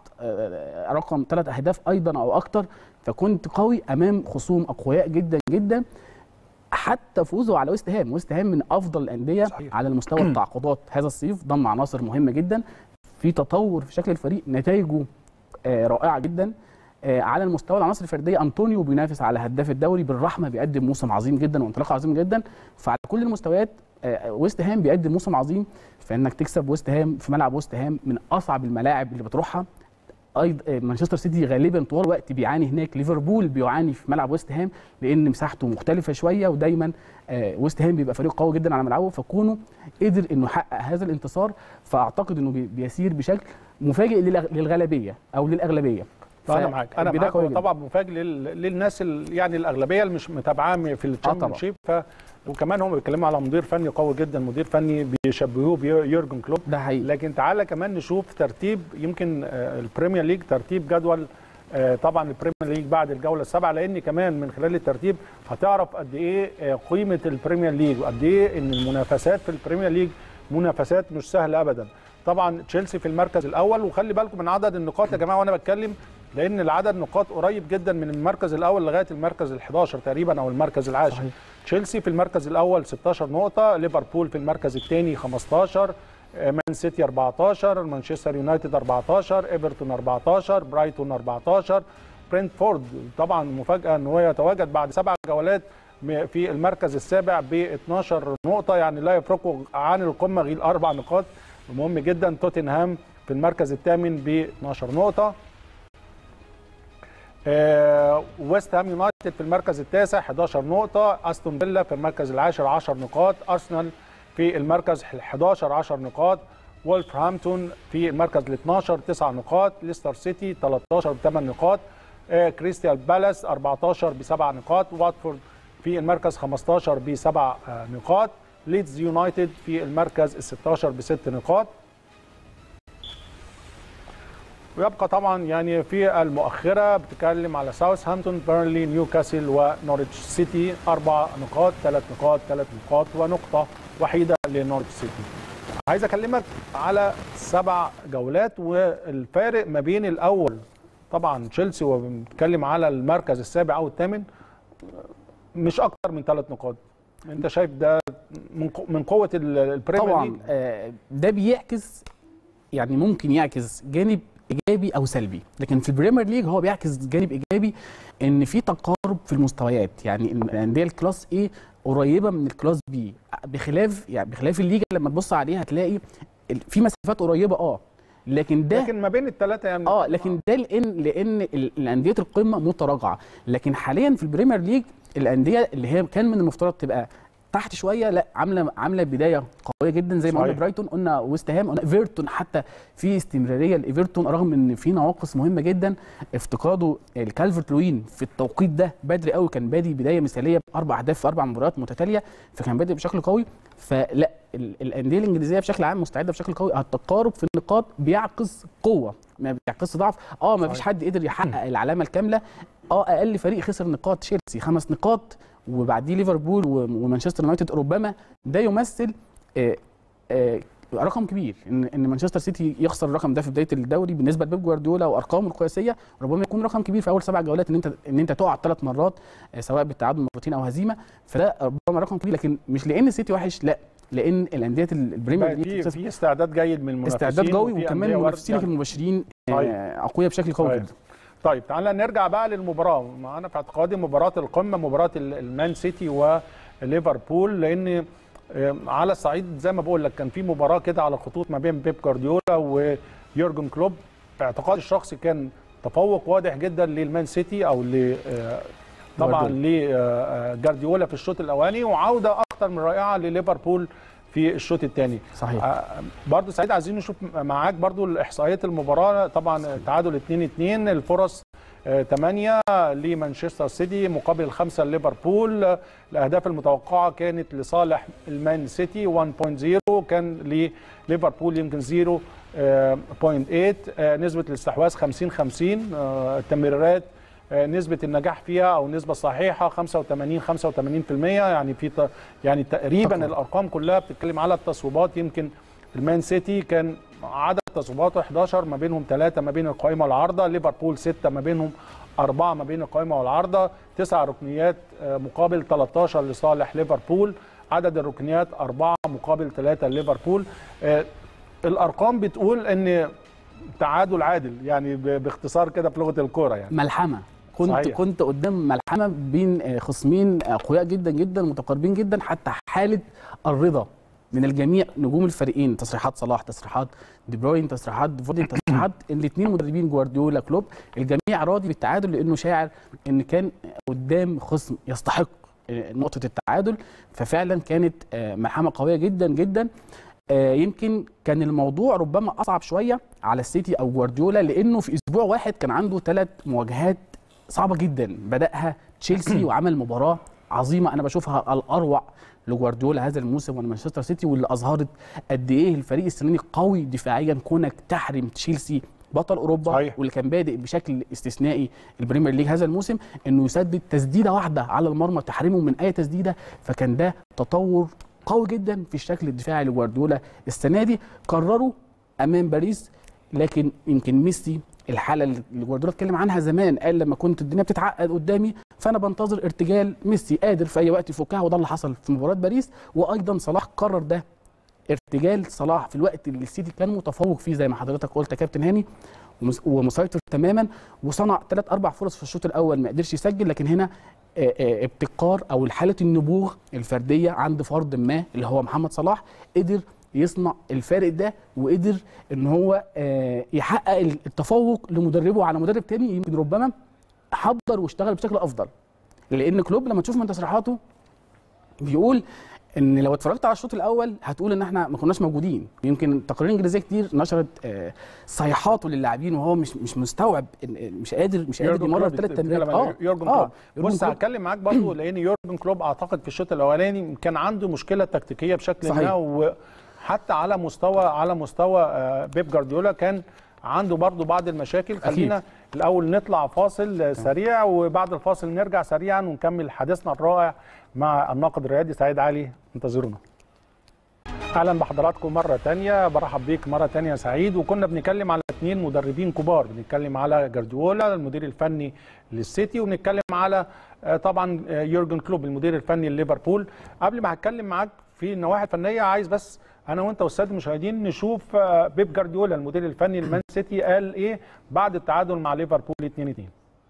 رقم ثلاث اهداف ايضا او اكثر، فكنت قوي امام خصوم اقوياء جدا جدا. حتى فوزه على ويست هام، ويست هام من افضل الانديه صحيح. على المستوى التعاقدات هذا الصيف، ضم عناصر مهمه جدا في تطور في شكل الفريق، نتائجه رائعه جدا. على المستوى العناصر الفرديه انطونيو بينافس على هداف الدوري بالرحمه، بيقدم موسم عظيم جدا وانطلاقه عظيم جدا. فعلى كل المستويات ويست هام بيقدم موسم عظيم، فانك تكسب ويست هام في ملعب ويست هام من اصعب الملاعب اللي بتروحها. ايضا مانشستر سيتي غالبا طول الوقت بيعاني هناك، ليفربول بيعاني في ملعب ويست هام لان مساحته مختلفه شويه، ودايما ويست هام بيبقى فريق قوي جدا على ملعبه، فكونه قدر انه يحقق هذا الانتصار فاعتقد انه بيسير بشكل مفاجئ للغالبيه او للاغلبيه. انا معاك انا معاك طبعا مفاجئ للناس يعني الاغلبيه اللي مش متابعاه في الشامبيونشيب. ف وكمان هم بيتكلموا على مدير فني قوي جدا، مدير فني بيشبهوه بيورجن كلوب، ده حقيقي. لكن تعالى كمان نشوف ترتيب يمكن البريمير ليج، ترتيب جدول طبعا البريمير ليج بعد الجوله السابعه، لان كمان من خلال الترتيب هتعرف قد ايه قيمه البريمير ليج وقد ايه ان المنافسات في البريمير ليج منافسات مش سهله ابدا. طبعا تشيلسي في المركز الاول، وخلي بالكم من عدد النقاط يا جماعه وانا بتكلم، لان العدد نقاط قريب جدا من المركز الاول لغايه المركز الحداشر تقريبا او المركز العاشر. صحيح. تشيلسي في المركز الاول ستاشر نقطه، ليفربول في المركز الثاني خمستاشر، مان سيتي اربعتاشر، مانشستر يونايتد اربعتاشر، ايفرتون اربعتاشر، برايتون اربعتاشر، برنتفورد طبعا مفاجاه ان هو يتواجد بعد سبع جولات في المركز السابع ب اتناشر نقطه، يعني لا يفرقوا عن القمه غير اربع نقاط، مهم جدا. توتنهام في المركز الثامن ب اتناشر نقطه، آه ويست هام يونايتد في المركز التاسع احداشر نقطه، استون فيلا في المركز العاشر عشر نقاط، ارسنال في المركز الحداشر عشر نقاط، وولفرهامبتون في المركز ال اثناشر تسع نقاط، ليستر سيتي تلتاشر بثمان نقاط، آه كريستال بالاس اربعتاشر بسبع نقاط، واتفورد في المركز خمستاشر بسبع آه نقاط، ليدز يونايتد في المركز ال ستاشر بست نقاط. ويبقى طبعا يعني في المؤخره بتتكلم على ساوثهامبتون، بيرنلي، نيوكاسل ونوريتش سيتي اربع نقاط ثلاث نقاط ثلاث نقاط ونقطه وحيده لنوريتش سيتي. عايز اكلمك على سبع جولات والفارق ما بين الاول طبعا تشيلسي وبنتكلم على المركز السابع او الثامن مش اكتر من ثلاث نقاط. انت شايف ده من قوه البريمير ليج؟ طبعا ده بيعكس يعني ممكن يعكس جانب ايجابي او سلبي، لكن في البريمير ليج هو بيعكس جانب ايجابي ان في تقارب في المستويات، يعني الانديه الكلاس ايه قريبه من الكلاس بي، بخلاف يعني بخلاف الليجا لما تبص عليها هتلاقي في مسافات قريبه اه لكن ده لكن ما بين الثلاثه يعني اه لكن ده لان لان الانديه القمه متراجعه، لكن حاليا في البريمير ليج الانديه اللي هي كان من المفترض تبقى تحت شويه لا عامله عامله بدايه قويه جدا زي ما قلنا برايتون، قلنا ويست هام، قلنا ايفرتون، حتى في استمراريه لايفرتون رغم ان في نواقص مهمه جدا، افتقاده الكالفرت لوين في التوقيت ده بدري قوي، كان بادي بدايه مثاليه باربع اهداف في اربع مباريات متتاليه، فكان بادئ بشكل قوي. فلا الانديه الانجليزيه بشكل عام مستعده بشكل قوي، التقارب في النقاط بيعكس قوه ما بيعكس ضعف. اه ما فيش حد قدر يحقق العلامه الكامله، اه اقل فريق خسر نقاط تشيلسي خمس نقاط وبعديه ليفربول ومانشستر يونايتد، ربما ده يمثل آآ آآ رقم كبير ان ان مانشستر سيتي يخسر الرقم ده في بدايه الدوري بالنسبه لبيب جوارديولا وارقامه القياسيه، ربما يكون رقم كبير في اول سبع جولات ان انت ان انت تقع ثلاث مرات سواء بالتعادل مرتين او هزيمه، فده ربما رقم كبير، لكن مش لان السيتي وحش، لا لان الانديه البريمير ليج في استعداد جيد من المنافسين، استعداد قوي، وكمان منافسينك المباشرين اقوياء بشكل قوي جدا. طيب تعالى نرجع بقى للمباراه، معانا في اعتقادي مباراه القمه، مباراه المان سيتي وليفربول، لان على الصعيد زي ما بقول لك كان في مباراه كده على الخطوط ما بين بيب جوارديولا ويورجن كلوب، في اعتقادي الشخصي كان تفوق واضح جدا للمان سيتي او ل طبعا لجوارديولا في الشوط الاولاني، وعوده اكثر من رائعه لليفربول في الشوط الثاني. صحيح. آه برضو سعيد عايزين نشوف معاك برضو الاحصائيات المباراه، طبعا تعادل اتنين اتنين، الفرص ثمانية لمانشستر سيتي مقابل خمسة لليفربول، الاهداف المتوقعه كانت لصالح المان سيتي واحد فاصلة صفر، كان لليفربول يمكن صفر فاصلة ثمانية، نسبه الاستحواذ خمسين خمسين، التمريرات نسبة النجاح فيها أو النسبة الصحيحة خمسة وثمانين خمسة وثمانين بالمئة، يعني في يعني تقريبا طبعا. الأرقام كلها بتتكلم على التصويبات، يمكن المان سيتي كان عدد تصويباته احداشر ما بينهم ثلاثة ما بين القائمة والعارضة، ليفربول ستة ما بينهم أربعة ما بين القائمة والعارضة، تسع ركنيات مقابل ثلاثة عشر لصالح ليفربول، عدد الركنيات أربعة مقابل ثلاثة ليفربول. الأرقام بتقول إن تعادل عادل، يعني باختصار كده في لغة الكورة، يعني ملحمة، كنت صحيح. كنت قدام ملحمه بين خصمين اقوياء جدا جدا متقاربين جدا، حتى حاله الرضا من الجميع، نجوم الفريقين، تصريحات صلاح، تصريحات دي بروين، تصريحات فودين، تصريحات الاثنين مدربين جوارديولا كلوب، الجميع راضي بالتعادل لانه شاعر ان كان قدام خصم يستحق نقطه التعادل، ففعلا كانت ملحمه قويه جدا جدا. يمكن كان الموضوع ربما اصعب شويه على السيتي او جوارديولا، لانه في اسبوع واحد كان عنده ثلاث مواجهات صعبه جدا، بداها تشيلسي وعمل مباراه عظيمه انا بشوفها الاروع لجوارديولا هذا الموسم ومانشستر سيتي، واللي اظهرت قد ايه الفريق السنه دي قوي دفاعيا، كونك تحرم تشيلسي بطل اوروبا صحيح. واللي كان بادئ بشكل استثنائي البريمير ليج هذا الموسم، انه يسدد تسديده واحده على المرمى تحرمه من اي تسديده، فكان ده تطور قوي جدا في الشكل الدفاعي لجوارديولا السنه دي، قرروا امام باريس. لكن يمكن ميسي الحاله اللي جوارديولا اتكلم عنها زمان، قال لما كنت الدنيا بتتعقد قدامي فانا بنتظر ارتجال ميسي قادر في اي وقت يفكها، وده اللي حصل في مباراه باريس، وايضا صلاح قرر ده، ارتجال صلاح في الوقت اللي السيتي كان متفوق فيه زي ما حضرتك قلت يا كابتن هاني ومسيطر تماما، وصنع ثلاث اربع فرص في الشوط الاول ما قدرش يسجل، لكن هنا ابتكار او حاله النبوغ الفرديه عند فرد ما اللي هو محمد صلاح قدر يصنع الفارق ده، وقدر ان هو يحقق التفوق لمدربه على مدرب تاني يمكن ربما حضر واشتغل بشكل افضل. لان كلوب لما تشوف من تصريحاته بيقول ان لو اتفرجت على الشوط الاول هتقول ان احنا ما كناش موجودين. يمكن تقارير انجليزيه كتير نشرت صيحاته للاعبين وهو مش مش مستوعب، مش قادر مش قادر يمرر ثلاث تمريرات. اه يورجن كلوب. بص هتكلم معاك برضه لان يورجن كلوب اعتقد في الشوط الاولاني كان عنده مشكله تكتيكيه بشكل ما، وحتى على مستوى على مستوى بيب جوارديولا كان عنده برضه بعض المشاكل. خلينا أكيد. الاول نطلع فاصل سريع وبعد الفاصل نرجع سريعا ونكمل حديثنا الرائع مع الناقد الرياضي سعيد علي. انتظرونا. اهلا بحضراتكم مره ثانيه، برحب بيك مره ثانيه يا سعيد. وكنا بنتكلم على اثنين مدربين كبار، بنتكلم على جوارديولا المدير الفني للسيتي، وبنتكلم على طبعا يورجن كلوب المدير الفني لليفربول. قبل ما هتكلم معاك في النواحي الفنيه عايز بس انا وانت والساده المشاهدين نشوف بيب جوارديولا المدير الفني لمان سيتي قال ايه بعد التعادل مع ليفربول اثنين اثنين.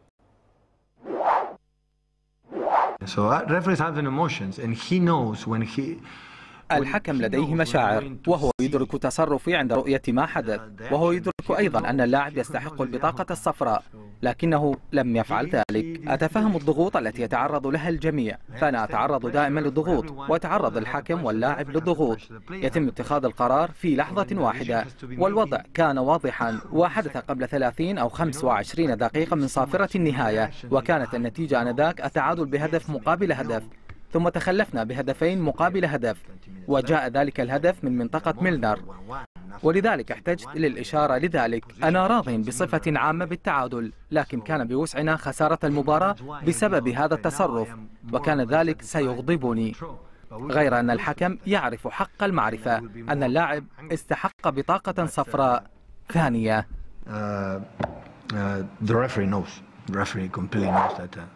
So referees have emotions and he knows when he الحكم لديه مشاعر وهو يدرك تصرفي عند رؤية ما حدث، وهو يدرك أيضا أن اللاعب يستحق البطاقة الصفراء لكنه لم يفعل ذلك. أتفهم الضغوط التي يتعرض لها الجميع، فأنا أتعرض دائما للضغوط ويتعرض الحكم واللاعب للضغوط. يتم اتخاذ القرار في لحظة واحدة والوضع كان واضحا، وحدث قبل ثلاثين أو خمس وعشرين دقيقة من صافرة النهاية، وكانت النتيجة آنذاك التعادل بهدف مقابل هدف، ثم تخلفنا بهدفين مقابل هدف، وجاء ذلك الهدف من منطقة ميلنر، ولذلك احتجت للإشارة. لذلك أنا راض بصفة عامة بالتعادل، لكن كان بوسعنا خسارة المباراة بسبب هذا التصرف، وكان ذلك سيغضبني. غير أن الحكم يعرف حق المعرفة أن اللاعب استحق بطاقة صفراء ثانية. uh, uh, the referee knows. The referee completely knows that. Uh...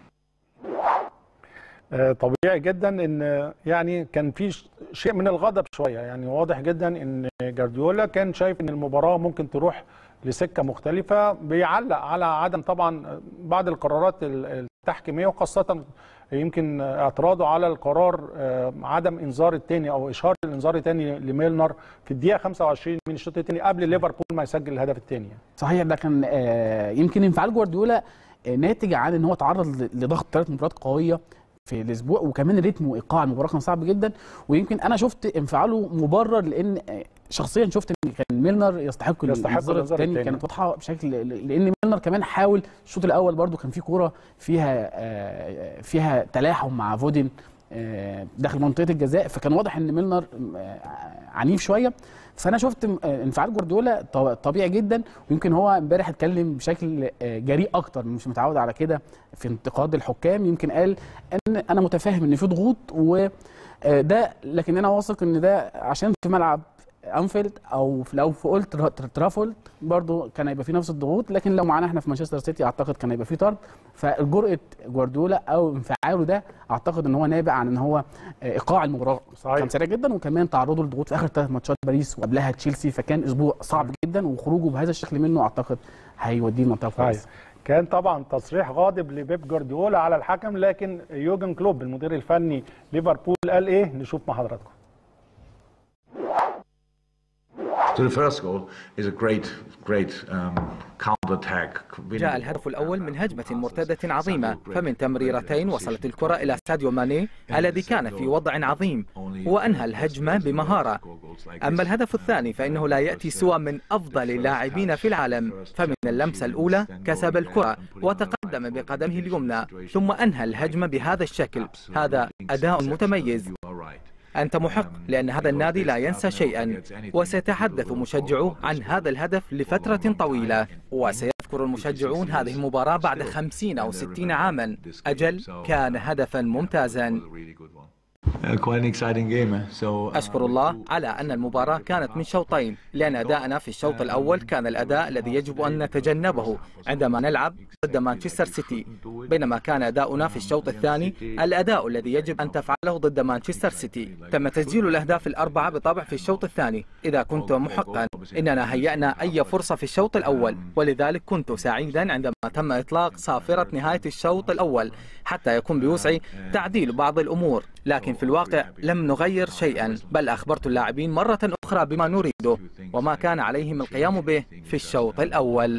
طبيعي جدا ان يعني كان في شيء من الغضب شويه، يعني واضح جدا ان جوارديولا كان شايف ان المباراه ممكن تروح لسكه مختلفه، بيعلق على عدم طبعا بعض القرارات التحكيميه، وخاصه يمكن اعتراضه على القرار عدم انذار الثاني او اشاره الانذار الثاني لميلنر في الدقيقه خمسة وعشرين من الشوط الثاني قبل ليفربول ما يسجل الهدف الثاني. صحيح، ده كان يمكن انفعال جوارديولا ناتج عن ان هو تعرض لضغط ثلاث مباريات قويه في الاسبوع، وكمان رتم وايقاع المباراه كان صعب جدا. ويمكن انا شفت انفعاله مبرر لان شخصيا شفت ان كان ميلنر يستحق الانذار الثاني، كانت واضحه بشكل، لان ميلنر كمان حاول الشوط الاول برده كان في كوره فيها فيها تلاحم مع فودن داخل منطقه الجزاء، فكان واضح ان ميلنر عنيف شويه. فانا شفت انفعال جوارديولا طبيعي جدا، ويمكن هو امبارح اتكلم بشكل جريء اكتر، مش متعود على كده في انتقاد الحكام. يمكن قال ان انا متفاهم ان في ضغوط وده، لكن انا واثق ان ده عشان في ملعب انفيلد او لو في اولد ترافولد برضو كان هيبقى في نفس الضغوط، لكن لو معانا احنا في مانشستر سيتي اعتقد كان هيبقى في طرد. فالجرأة جوارديولا او انفعاله ده اعتقد ان هو نابع عن ان هو ايقاع المباراه كان سريع جدا، وكمان تعرضه للضغوط في اخر ثلاث ماتشات باريس وقبلها تشيلسي، فكان اسبوع صعب جدا، وخروجه بهذا الشكل منه اعتقد هيوديه منطقه كويسه. كان طبعا تصريح غاضب لبيب جوارديولا على الحكم، لكن يورجن كلوب المدير الفني ليفربول قال ايه؟ نشوف مع حضراتكم. So the first goal is a great, great um, counter-attack. جاء الهدف الأول من هجمة مرتدة عظيمة، فمن تمريرتين وصلت الكرة إلى ساديو ماني الذي كان في وضع عظيم وأنهى الهجمة بمهارة. أما الهدف الثاني فإنه لا يأتي سوى من أفضل اللاعبين في العالم، فمن اللمسة الأولى كسب الكرة وتقدم بقدمه اليمنى ثم أنهى الهجمة بهذا الشكل. هذا أداء متميز. أنت محق، لأن هذا النادي لا ينسى شيئا، وسيتحدث مشجعوه عن هذا الهدف لفترة طويلة، وسيذكر المشجعون هذه المباراة بعد خمسين أو ستين عاما. أجل، كان هدفا ممتازا. أشكر الله على أن المباراة كانت من شوطين، لأن أداءنا في الشوط الأول كان الأداء الذي يجب أن نتجنبه عندما نلعب ضد مانشستر سيتي، بينما كان أداؤنا في الشوط الثاني الأداء الذي يجب أن تفعله ضد مانشستر سيتي. تم تسجيل الأهداف الأربعة بالطبع في الشوط الثاني. إذا كنت محقا إننا هيأنا أي فرصة في الشوط الأول، ولذلك كنت سعيدا عندما تم إطلاق صافرة نهاية الشوط الأول حتى يكون بوسعي تعديل بعض الأمور، لكن في الوقت الواقع لم نغير شيئا، بل أخبرت اللاعبين مرة أخرى بما نريده وما كان عليهم القيام به في الشوط الأول.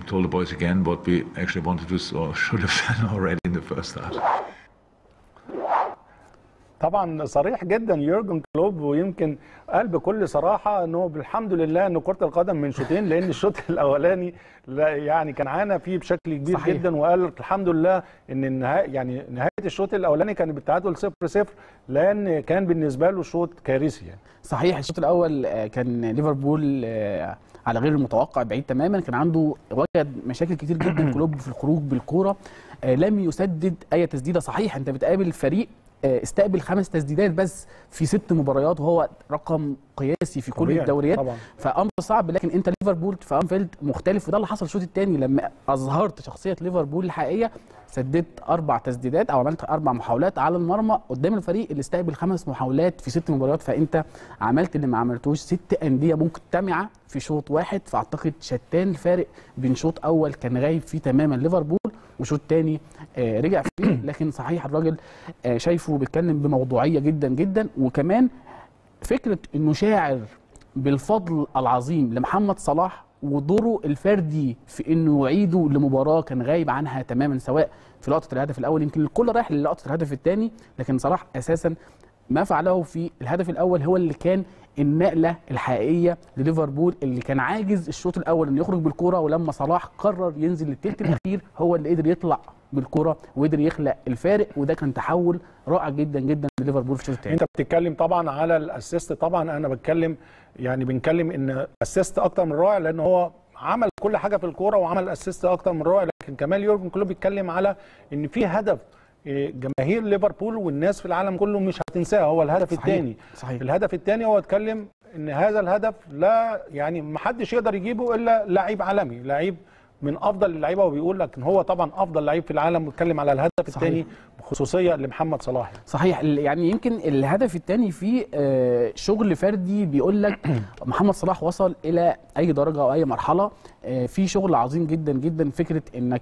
طبعا صريح جدا يورجن كلوب، ويمكن قال بكل صراحه انه بالحمد لله ان كره القدم من شوطين، لان الشوط الاولاني لا يعني كان عانى فيه بشكل كبير صحيح. جدا، وقال الحمد لله ان النهايه يعني نهايه الشوط الاولاني كان بالتعادل صفر صفر، لان كان بالنسبه له شوط كارثي يعني. صحيح الشوط الاول كان ليفربول على غير المتوقع بعيد تماما، كان عنده وجد مشاكل كتير جدا كلوب في الخروج بالكوره، لم يسدد اي تسديده. صحيح انت بتقابل فريق استقبل خمس تسديدات بس في ست مباريات، وهو رقم قياسي في كل الدوريات، فامر صعب، لكن انت ليفربول في انفيلد مختلف، وده اللي حصل الشوط الثاني لما اظهرت شخصيه ليفربول الحقيقيه. سددت اربع تسديدات او عملت اربع محاولات على المرمى قدام الفريق اللي استقبل خمس محاولات في ست مباريات، فانت عملت اللي ما عملتوش ست انديه مجتمعه في شوط واحد. فاعتقد شتان الفارق بين شوط اول كان غايب فيه تماما ليفربول وشوط ثاني آه رجع فيه. لكن صحيح الراجل آه شايفه بيتكلم بموضوعيه جدا جدا، وكمان فكره انه شاعر بالفضل العظيم لمحمد صلاح ودوره الفردي في انه يعيده لمباراه كان غايب عنها تماما، سواء في لقطه الهدف الاول، يمكن الكل رايح للقطه الهدف الثاني، لكن صلاح اساسا ما فعله في الهدف الاول هو اللي كان النقله الحقيقيه لليفربول، اللي كان عاجز الشوط الاول انه يخرج بالكوره، ولما صلاح قرر ينزل للثلث الاخير هو اللي قدر يطلع بالكوره وقدر يخلق الفارق، وده كان تحول رائع جدا جدا لليفربول في الشوط الثاني. انت بتتكلم طبعا على الاسيست، طبعا انا بتكلم يعني بنتكلم ان اسيست اكتر من رائع، لان هو عمل كل حاجه في الكوره وعمل اسيست اكتر من رائع، لكن كمان يورجن كلوب بيتكلم على ان في هدف جماهير ليفربول والناس في العالم كله مش هتنساه، هو الهدف الثاني. الهدف الثاني هو اتكلم ان هذا الهدف لا يعني ما حدش يقدر يجيبه الا لعيب عالمي، لعيب من افضل اللعيبه، وبيقول لك ان هو طبعا افضل لعيب في العالم، بيتكلم على الهدف الثاني بخصوصيه لمحمد صلاح. صحيح، يعني يمكن الهدف الثاني فيه شغل فردي، بيقول لك محمد صلاح وصل الى اي درجه او اي مرحله في شغل عظيم جدا جدا، فكره انك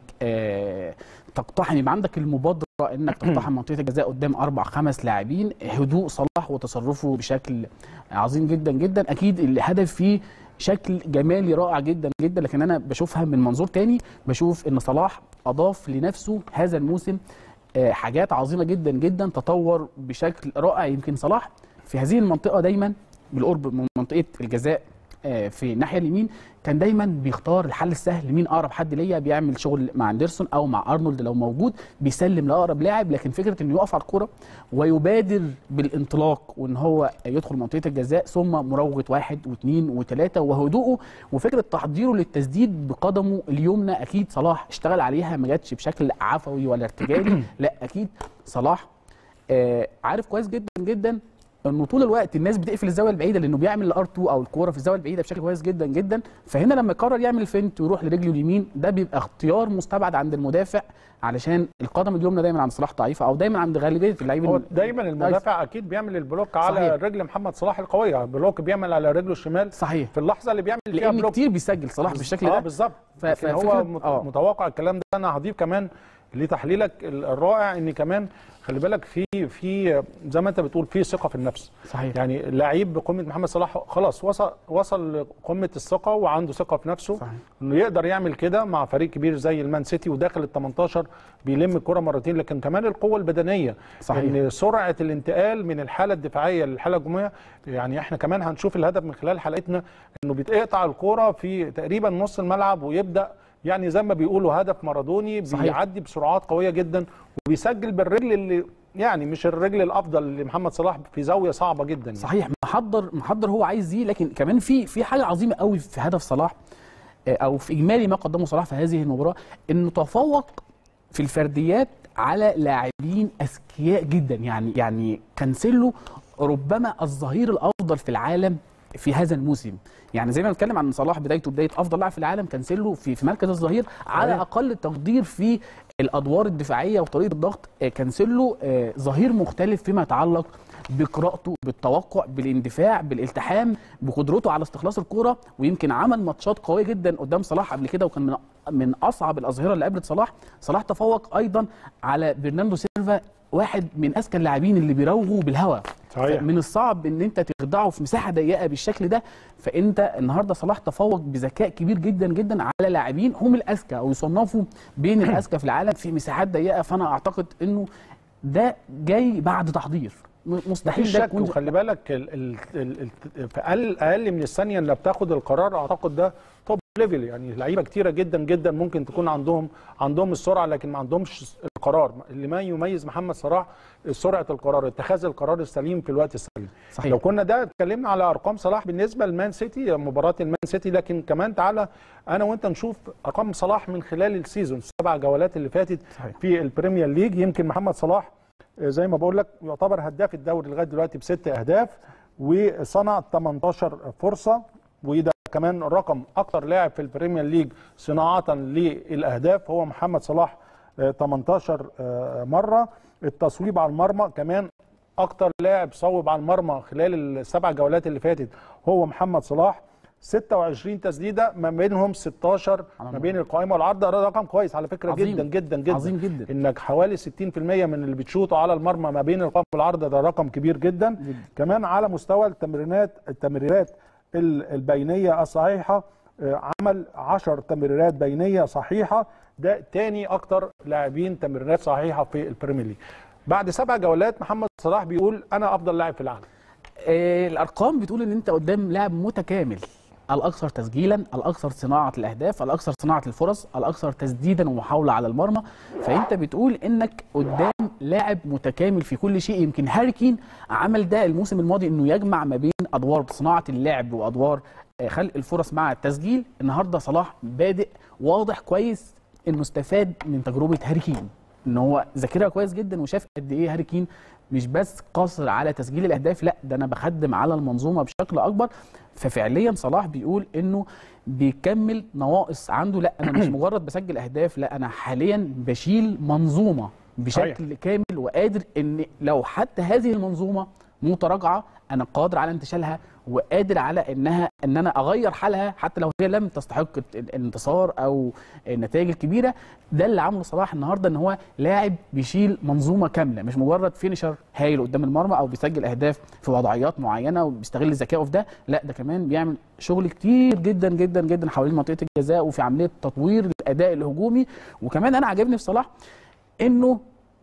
تقتحم، يبقى عندك المبادره انك تقتحم منطقه الجزاء قدام اربع خمس لاعبين، هدوء صلاح وتصرفه بشكل عظيم جدا جدا. اكيد الهدف فيه شكل جمالي رائع جدا جدا، لكن انا بشوفها من منظور تاني، بشوف ان صلاح اضاف لنفسه هذا الموسم حاجات عظيمه جدا جدا، تطور بشكل رائع. يمكن صلاح في هذه المنطقه دايما بالقرب من منطقه الجزاء في الناحيه اليمين كان دايما بيختار الحل السهل، مين اقرب حد ليا، بيعمل شغل مع اندرسون او مع ارنولد لو موجود، بيسلم لاقرب لاعب، لكن فكره انه يقف على الكوره ويبادر بالانطلاق وان هو يدخل منطقه الجزاء ثم مراوغه واحد واثنين وثلاثه وهدوءه وفكره تحضيره للتسديد بقدمه اليمنى، اكيد صلاح اشتغل عليها، ما جاتش بشكل عفوي ولا ارتجالي، لا اكيد صلاح آه عارف كويس جدا جدا انه طول الوقت الناس بتقفل الزاويه البعيده، لانه بيعمل الار اتنين او الكوره في الزاويه البعيده بشكل كويس جدا جدا. فهنا لما يقرر يعمل الفنت ويروح لرجله اليمين، ده بيبقى اختيار مستبعد عند المدافع، علشان القدم اليمنى دايما عند صلاح ضعيفه، او دايما عند غالبيه اللاعبين. هو دايما المدافع اكيد بيعمل البلوك على صحيح. رجل محمد صلاح القويه، بلوك بيعمل على رجله الشمال صحيح في اللحظه اللي بيعمل فيها بلوك، كتير بيسجل صلاح بالشكل ده. اه بالظبط. هو متوقع الكلام ده. انا هضيف كمان لتحليلك الرائع ان كمان خلي بالك في في زي ما انت بتقول في ثقه في النفس. صحيح. يعني لعيب بقمه محمد صلاح خلاص وصل وصل لقمه الثقه وعنده ثقه في نفسه. صحيح. انه يقدر يعمل كده مع فريق كبير زي المان سيتي وداخل ال تمنتاشر بيلم الكره مرتين، لكن كمان القوه البدنيه. صحيح. ان سرعه الانتقال من الحاله الدفاعيه للحاله الهجوميه، يعني احنا كمان هنشوف الهدف من خلال حلقتنا انه بيتقطع الكره في تقريبا نص الملعب ويبدا يعني زي ما بيقولوا هدف مارادوني. صحيح. بيعدي بسرعات قويه جدا وبيسجل بالرجل اللي يعني مش الرجل الافضل لمحمد صلاح في زاويه صعبه جدا يعني. صحيح، محضر محضر هو عايز ايه، لكن كمان في في حاجه عظيمه قوي في هدف صلاح او في اجمالي ما قدمه صلاح في هذه المباراه، انه تفوق في الفرديات على لاعبين اذكياء جدا. يعني يعني كانسيلو ربما الظهير الافضل في العالم في هذا الموسم. يعني زي ما بنتكلم عن صلاح بدايته بدايه افضل لاعب في العالم، كانسيلو في في مركز الظهير على اقل تقدير في الادوار الدفاعيه وطريقه الضغط. كانسيلو ظهير مختلف فيما يتعلق بقراءته، بالتوقع، بالاندفاع، بالالتحام، بقدرته على استخلاص الكوره، ويمكن عمل ماتشات قويه جدا قدام صلاح قبل كده، وكان من من اصعب الاظهره اللي قابلت صلاح. صلاح تفوق ايضا على برناردو سيلفا واحد من اذكى اللاعبين اللي بيراوغوا بالهواء. صحيح. من الصعب ان انت تخدعه في مساحه ضيقه بالشكل ده. فانت النهارده صلاح تفوق بذكاء كبير جدا جدا على لاعبين هم الاذكى او يصنفوا بين الاذكى في العالم في مساحات ضيقه. فانا اعتقد انه ده جاي بعد تحضير، مستحيل مفيش ده شك. يكون. وخلي بالك ال ال ال ال في اقل اقل من الثانيه اللي بتاخد القرار، اعتقد ده توب ليفل. يعني لعيبه كتيره جدا جدا ممكن تكون عندهم عندهم السرعه لكن ما عندهمش القرار. اللي ما يميز محمد صلاح سرعه القرار، اتخاذ القرار السليم في الوقت السليم. صحيح. لو كنا ده اتكلمنا على ارقام صلاح بالنسبه لمان سيتي، مباراه المان سيتي، لكن كمان تعالى انا وانت نشوف ارقام صلاح من خلال السيزون، السبع جولات اللي فاتت. صحيح. في البريمير ليج. يمكن محمد صلاح زي ما بقول لك يعتبر هداف الدوري لغايه دلوقتي بست اهداف وصنع ثمانية عشر فرصه، وده كمان رقم اكتر لاعب في البريمير ليج صناعه للاهداف هو محمد صلاح ثمانية عشر مره. التصويب على المرمى كمان اكتر لاعب صوب على المرمى خلال السبع جولات اللي فاتت هو محمد صلاح، ستة وعشرين تسديده ما بينهم ستاشر ما بين القائمه والعارضه. ده رقم كويس على فكره. عظيم. جدا جدا جدا عظيم جدا. انك حوالي ستين في المية من اللي بتشوطه على المرمى ما بين القائمه والعارضه، ده رقم كبير جدا, جدا. كمان على مستوى التمريرات التمريرات البينيه الصحيحه عمل عشر تمريرات بينيه صحيحه، ده تاني اكتر لاعبين تمريرات صحيحه في البريمير ليج. بعد سبع جولات محمد صلاح بيقول انا افضل لاعب في العالم. آه الارقام بتقول ان انت قدام لاعب متكامل، الاكثر تسجيلا، الاكثر صناعه الاهداف، الاكثر صناعه الفرص، الاكثر تسديدا ومحاوله على المرمى. فانت بتقول انك قدام لاعب متكامل في كل شيء. يمكن هاري كين عمل ده الموسم الماضي، انه يجمع ما بين ادوار صناعه اللعب وادوار خلق الفرص مع التسجيل. النهارده صلاح بادئ واضح كويس انه استفاد من تجربه هاري كين، ان هو ذاكرها كويس جدا وشاف قد ايه هاري كين مش بس قاصر على تسجيل الاهداف، لا ده انا بخدم على المنظومه بشكل اكبر. ففعليا صلاح بيقول انه بيكمل نواقص عنده. لا انا مش مجرد بسجل اهداف، لا انا حاليا بشيل منظومه بشكل صحيح. كامل، وقادر ان لو حتى هذه المنظومه متراجعه انا قادر على انتشالها، وقادر على انها ان انا اغير حالها حتى لو هي لم تستحق الانتصار او النتائج الكبيره. ده اللي عمله صلاح النهارده، ان هو لاعب بيشيل منظومه كامله، مش مجرد فينيشر هايل قدام المرمى او بيسجل اهداف في وضعيات معينه وبيستغل ذكائه في ده، لا ده كمان بيعمل شغل كتير جدا جدا جدا حوالين منطقه الجزاء وفي عمليه تطوير الاداء الهجومي. وكمان انا عجبني في صلاح انه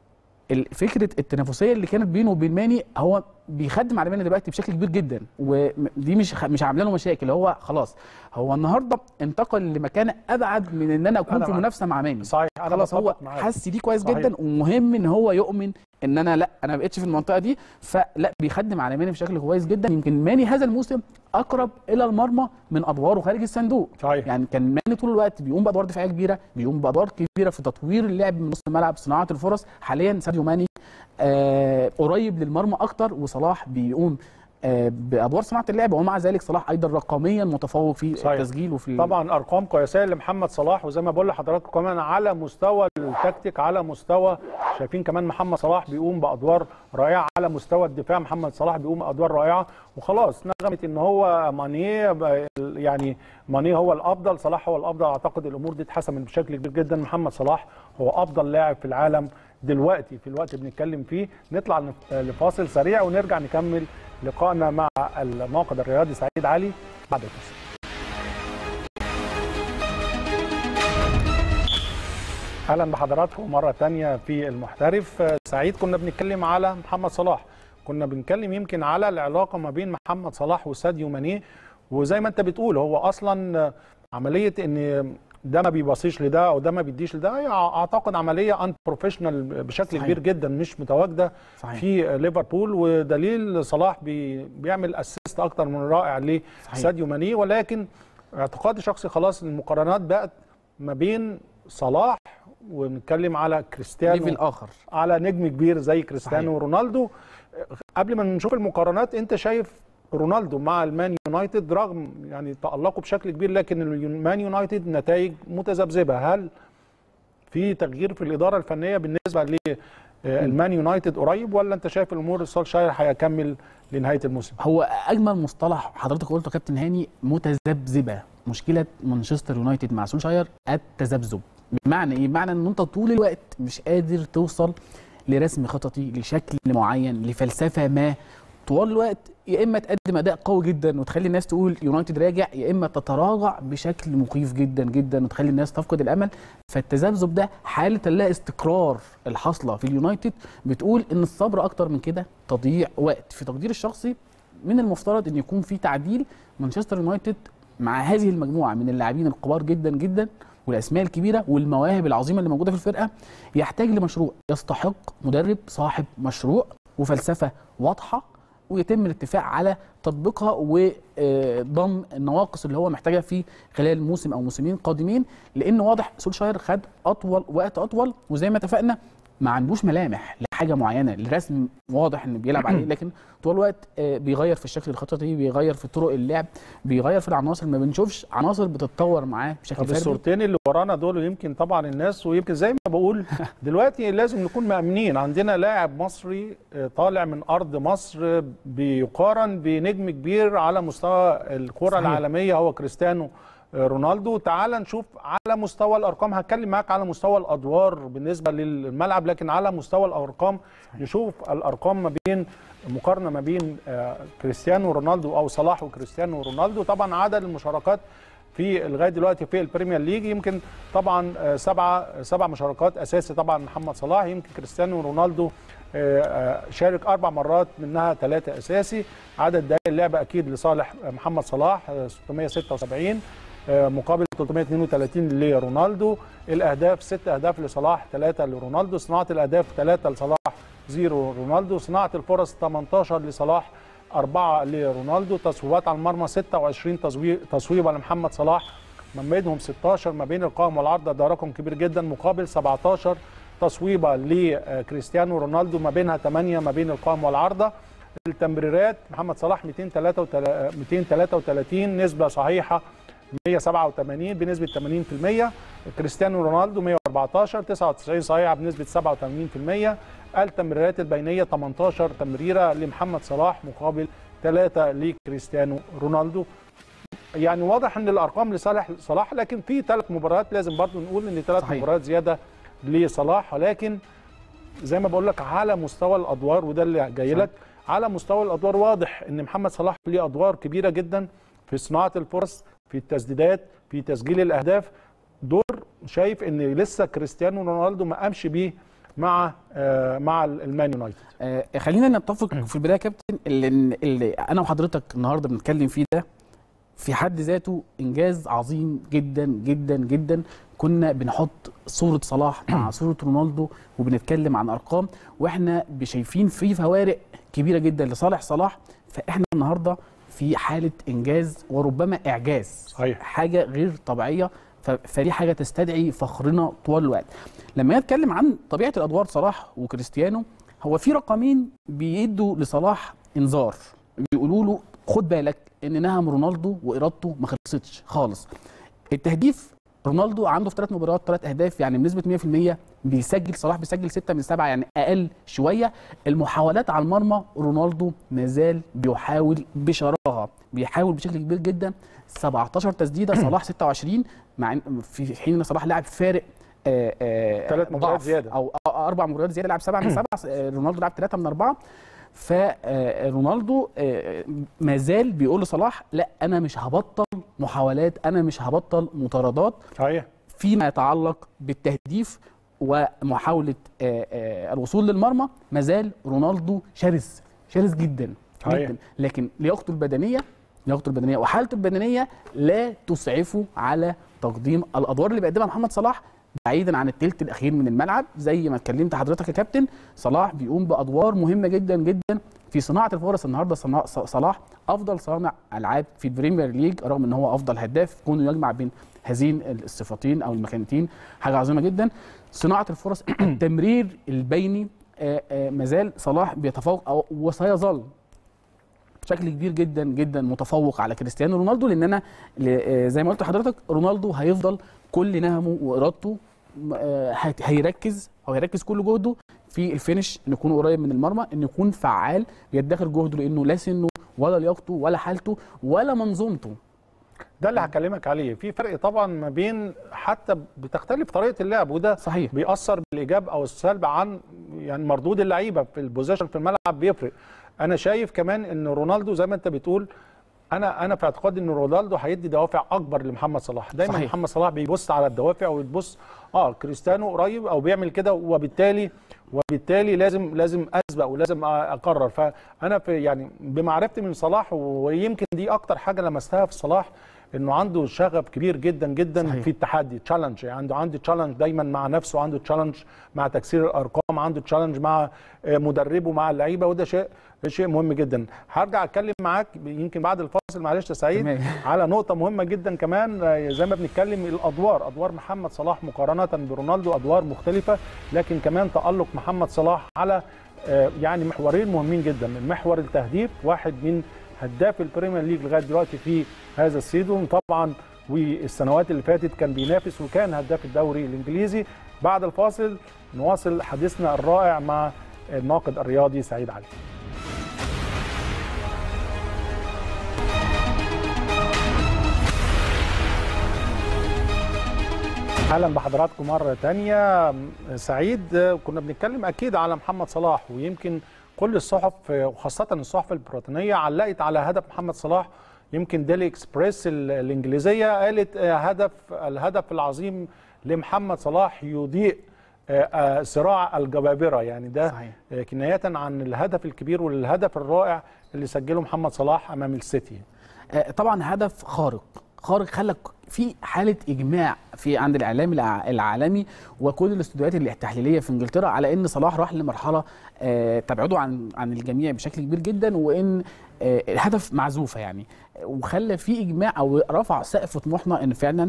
فكره التنافسيه اللي كانت بينه وبين ماني، هو بيخدم على ماني دلوقتي بشكل كبير جدا، ودي مش مش عامله له مشاكل. هو خلاص هو النهارده انتقل لمكانه ابعد من ان انا اكون أنا في منافسه مع ماني. صحيح. أنا خلاص هو حس دي كويس صحيح. جدا. ومهم ان هو يؤمن ان انا لا انا ما بقتش في المنطقه دي، فلا بيخدم على ماني بشكل كويس جدا. يمكن ماني هذا الموسم اقرب الى المرمى من ادواره خارج الصندوق. صحيح. يعني كان ماني طول الوقت بيقوم بادوار دفاعيه كبيره، بيقوم بادوار كبيره في تطوير اللعب من نص الملعب، صناعه الفرص. حاليا ساديو ماني آه قريب للمرمى اكتر، وصلاح بيقوم آه بادوار صناعه اللعب. ومع ذلك صلاح ايضا رقميا متفوق في صحيح. التسجيل وفي طبعا ارقام قياسيه لمحمد صلاح. وزي ما بقول لحضراتكم كمان على مستوى التكتيك، على مستوى شايفين كمان محمد صلاح بيقوم بادوار رائعه، على مستوى الدفاع محمد صلاح بيقوم بادوار رائعه. وخلاص نغمه ان هو ماني، يعني ماني هو الافضل، صلاح هو الافضل. اعتقد الامور دي اتحسمت بشكل كبير جدا. محمد صلاح هو افضل لاعب في العالم دلوقتي في الوقت اللي بنتكلم فيه. نطلع لفاصل سريع ونرجع نكمل لقائنا مع الناقد الرياضي سعيد علي بعد الفاصل. اهلا بحضراتكم مره ثانيه في المحترف. سعيد، كنا بنتكلم على محمد صلاح، كنا بنتكلم يمكن على العلاقه ما بين محمد صلاح وساديو ماني. وزي ما انت بتقول هو اصلا عمليه ان ده ما بيبصيش لده او ده ما بيديش لده، اعتقد عمليه ان بروفيشنال بشكل صحيح. كبير جدا مش متواجده صحيح. في ليفربول. ودليل صلاح بي بيعمل اسيست اكتر من رائع لساديو ماني. ولكن اعتقادي شخصي خلاص المقارنات بقت ما بين صلاح ونتكلم على كريستيانو الآخر، على نجم كبير زي كريستيانو رونالدو. قبل ما نشوف المقارنات، انت شايف رونالدو مع المان يونايتد رغم يعني تألقوا بشكل كبير، لكن المان يونايتد نتائج متذبذبه. هل في تغيير في الاداره الفنيه بالنسبه للمان يونايتد قريب، ولا انت شايف الامور سولشاير هيكمل لنهايه الموسم؟ هو اجمل مصطلح حضرتك قلته كابتن هاني، متذبذبه. مشكله مانشستر يونايتد مع سولشاير التذبذب. بمعنى ايه؟ بمعنى ان انت طول الوقت مش قادر توصل لرسم خططي، لشكل معين، لفلسفه ما طوال الوقت، يا اما تقدم اداء قوي جدا وتخلي الناس تقول يونايتد راجع، يا اما تتراجع بشكل مخيف جدا جدا وتخلي الناس تفقد الامل. فالتذبذب ده حاله اللا استقرار الحاصله في اليونايتد بتقول ان الصبر اكتر من كده تضييع وقت. في تقديري الشخصي من المفترض ان يكون في تعديل. مانشستر يونايتد مع هذه المجموعه من اللاعبين الكبار جدا جدا والاسماء الكبيره والمواهب العظيمه اللي موجوده في الفرقه يحتاج لمشروع، يستحق مدرب صاحب مشروع وفلسفه واضحه، ويتم الاتفاق على تطبيقها وضم النواقص اللي هو محتاجها في خلال موسم او موسمين قادمين، لان واضح سولشاير خد اطول وقت اطول، وزي ما اتفقنا ما عندوش ملامح لحاجه معينه، الرسم واضح انه بيلعب عليه، لكن طول الوقت بيغير في الشكل الخططي، بيغير في طرق اللعب، بيغير في العناصر، ما بنشوفش عناصر بتتطور معاه بشكل فردي. الصورتين اللي ورانا دول يمكن طبعا الناس، ويمكن زي ما بقول دلوقتي لازم نكون مأمنين، عندنا لاعب مصري طالع من ارض مصر بيقارن بنجم كبير على مستوى الكرة العالميه هو كريستيانو رونالدو. تعال نشوف على مستوى الارقام، هتكلم معاك على مستوى الادوار بالنسبه للملعب، لكن على مستوى الارقام نشوف الارقام ما بين مقارنه ما بين كريستيانو رونالدو او صلاح وكريستيانو رونالدو. طبعا عدد المشاركات في لغايه دلوقتي في البريمير ليج يمكن طبعا سبعه سبع مشاركات اساسي طبعا محمد صلاح، يمكن كريستيانو رونالدو شارك اربع مرات منها ثلاثه اساسي. عدد دقائق اللعبه اكيد لصالح محمد صلاح ستمائة وستة وسبعين مقابل ثلاثمائة واثنين وثلاثين لرونالدو. الاهداف ست اهداف لصلاح، ثلاثه لرونالدو. صناعه الاهداف ثلاثه لصلاح، زيرو رونالدو. صناعه الفرص ثمانية عشر لصلاح، أربعة لرونالدو. تصويبات على المرمى ستة وعشرين تصويبه لمحمد صلاح، من بينهم ستة عشر ما بين القائم والعارضه، ده رقم كبير جدا، مقابل سبعة عشر تصويبه لكريستيانو رونالدو ما بينها ثمانية ما بين القائم والعارضه. التمريرات محمد صلاح مئتين وثلاثة وثلاثين نسبه صحيحه مئة وسبعة وثمانين بنسبه ثمانين بالمئة. كريستيانو رونالدو مئة وأربعة عشر تسعة وتسعين صحيحه بنسبه سبعة وثمانين بالمئة. التمريرات البينيه ثمانية عشر تمريره لمحمد صلاح مقابل ثلاثه لكريستيانو رونالدو. يعني واضح ان الارقام لصالح صلاح، لكن في ثلاث مباريات لازم برضو نقول ان ثلاث مباريات زياده لصلاح، ولكن زي ما بقول لك على مستوى الادوار، وده اللي جاي لك على مستوى الادوار، واضح ان محمد صلاح ليه ادوار كبيره جدا في صناعه الفرص، في التسديدات، في تسجيل الاهداف. دور شايف ان لسه كريستيانو رونالدو ما قامش بيه مع آه مع المان يونايتد. آه خلينا نتفق في البدايه يا كابتن، اللي, اللي انا وحضرتك النهارده بنتكلم فيه ده في حد ذاته انجاز عظيم جدا جدا جدا. كنا بنحط صوره صلاح مع صوره رونالدو وبنتكلم عن ارقام، واحنا شايفين في فوارق كبيره جدا لصالح صلاح، فاحنا النهارده في حاله انجاز وربما اعجاز. صحيح. حاجه غير طبيعيه، فدي حاجه تستدعي فخرنا طوال الوقت. لما نتكلم عن طبيعه الادوار صلاح وكريستيانو، هو في رقمين بيدوا لصلاح انذار، بيقولوا له خد بالك ان نهم رونالدو وارادته ما خلصتش خالص. التهديف رونالدو عنده في ثلاث مباريات ثلاث اهداف، يعني بنسبه مئة بالمئة بيسجل. صلاح بيسجل ستة من سبعة، يعني اقل شويه. المحاولات على المرمى رونالدو مازال بيحاول بشراهه، بيحاول بشكل كبير جدا. سبعة عشر تسديده، صلاح ستة وعشرين، مع في حين ان صلاح لاعب فارق ثلاث مباريات زياده او اربع مباريات زياده، لعب سبعه من سبعه، رونالدو لعب ثلاثه من اربعه. فرونالدو ما زال بيقول لصلاح لا انا مش هبطل محاولات، انا مش هبطل مطاردات. صحيح. فيما يتعلق بالتهديف ومحاوله الوصول للمرمى، ما زال رونالدو شرس شرس جدا جدا، لكن لياقته البدنيه لياقته البدنيه وحالته البدنيه لا تسعفه على تقديم الادوار اللي بيقدمها محمد صلاح بعيدا عن الثلث الاخير من الملعب. زي ما اتكلمت حضرتك يا كابتن، صلاح بيقوم بادوار مهمه جدا جدا في صناعه الفرص. النهارده صلاح افضل صانع العاب في البريمير ليج، رغم ان هو افضل هداف، كونه يجمع بين هذين الصفتين او المكانتين حاجه عظيمه جدا. صناعه الفرص، التمرير البيني، مازال صلاح بيتفوق وسيظل بشكل كبير جدا جدا متفوق على كريستيانو رونالدو، لان انا زي ما قلت لحضرتك رونالدو هيفضل كل نهمه وارادته هيركز او هيركز كل جهده في الفينش، انه يكون قريب من المرمى، انه يكون فعال بيدخر جهده، لانه لا سنه ولا لياقته ولا حالته ولا منظومته. ده اللي هكلمك عليه. في فرق طبعا ما بين، حتى بتختلف طريقه اللعب، وده صحيح بيأثر بالايجاب او السلب عن يعني مردود اللعيبه في البوزيشن في الملعب بيفرق. انا شايف كمان ان رونالدو زي ما انت بتقول، انا انا في اعتقادي ان رونالدو هيدي دوافع اكبر لمحمد صلاح. دايما صحيح. محمد صلاح بيبص على الدوافع ويبص اه كريستيانو قريب او بيعمل كده، وبالتالي وبالتالي لازم لازم اسبق ولازم اقرر. فانا في يعني بمعرفتي من صلاح، ويمكن دي اكتر حاجه لمستها في صلاح، انه عنده شغف كبير جدا جدا صحيح. في التحدي، تشالنج، يعني عنده عنده تشالنج دايما مع نفسه، عنده تشالنج مع تكسير الارقام، عنده تشالنج مع مدربه مع اللعيبه، وده شيء شيء مهم جدا. هرجع اتكلم معاك يمكن بعد الفاصل معلش يا سعيد على نقطه مهمه جدا كمان، زي ما بنتكلم الادوار، ادوار محمد صلاح مقارنه برونالدو ادوار مختلفه، لكن كمان تالق محمد صلاح على يعني محورين مهمين جدا. المحور التهديف، واحد من هداف البريمير ليج لغايه دلوقتي في هذا السيزون طبعا، والسنوات اللي فاتت كان بينافس وكان هداف الدوري الانجليزي. بعد الفاصل نواصل حديثنا الرائع مع الناقد الرياضي سعيد علي. اهلا بحضراتكم مره ثانيه. سعيد، كنا بنتكلم اكيد على محمد صلاح، ويمكن كل الصحف وخاصه الصحف البريطانيه علقت على هدف محمد صلاح. يمكن ديلي اكسبريس الانجليزيه قالت هدف الهدف العظيم لمحمد صلاح يضيء صراع الجبابره، يعني ده صحيح. كنايه عن الهدف الكبير والهدف الرائع اللي سجله محمد صلاح امام السيتي. طبعا هدف خارق خارق، خلى في حاله اجماع في عند الاعلام العالمي وكل الاستوديوهات التحليليه في انجلترا على ان صلاح راح لمرحله تبعده عن عن الجميع بشكل كبير جدا، وان الهدف معزوفه يعني، وخلى في اجماع او رفع سقف طموحنا ان فعلا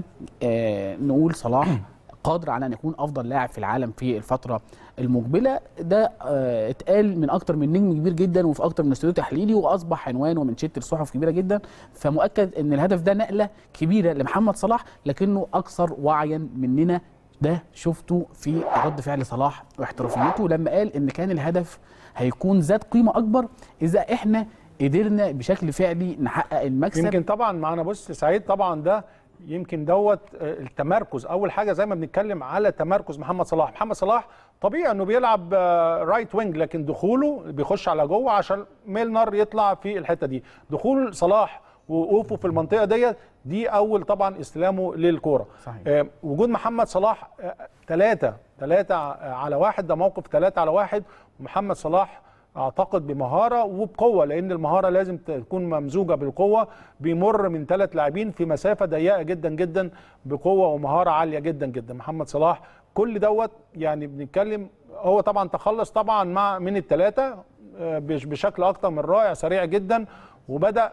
نقول صلاح قادر على ان يكون افضل لاعب في العالم في الفتره المقبله. ده اه اتقال من اكتر من نجم كبير جدا وفي اكتر من استوديو تحليلي، واصبح عنوان ومنشط الصحف كبيره جدا. فمؤكد ان الهدف ده نقله كبيره لمحمد صلاح، لكنه اكثر وعيا مننا. ده شفته في رد فعل صلاح واحترافيته لما قال ان كان الهدف هيكون ذات قيمه اكبر اذا احنا قدرنا بشكل فعلي نحقق المكسب. يمكن طبعا معنا بص سعيد، طبعا ده يمكن دوت التمركز. اول حاجه زي ما بنتكلم على تمركز محمد صلاح، محمد صلاح طبيعي انه بيلعب رايت وينج، لكن دخوله بيخش على جوه عشان ميلنر يطلع في الحته دي. دخول صلاح ووقوفه في المنطقه ديت دي اول طبعا استلامه للكوره. آه وجود محمد صلاح ثلاثه آه ثلاثه على واحد، ده موقف ثلاثه على واحد، ومحمد صلاح اعتقد بمهاره وبقوه، لان المهاره لازم تكون ممزوجه بالقوه. بيمر من ثلاث لاعبين في مسافه ضيقه جدا جدا بقوه ومهاره عاليه جدا جدا. محمد صلاح كل دوت يعني بنتكلم، هو طبعا تخلص طبعا مع من الثلاثه بشكل اكتر من رائع، سريع جدا، وبدا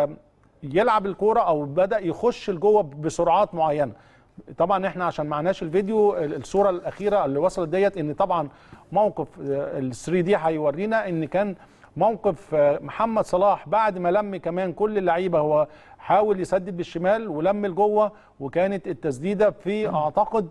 يلعب الكوره او بدا يخش لجوه بسرعات معينه. طبعا احنا عشان معناش الفيديو، الصوره الاخيره اللي وصلت ديت ان طبعا موقف ال ثري دي هيورينا ان كان موقف محمد صلاح بعد ما لم كمان كل اللعيبه، هو حاول يسدد بالشمال ولم لجوه، وكانت التسديده في اعتقد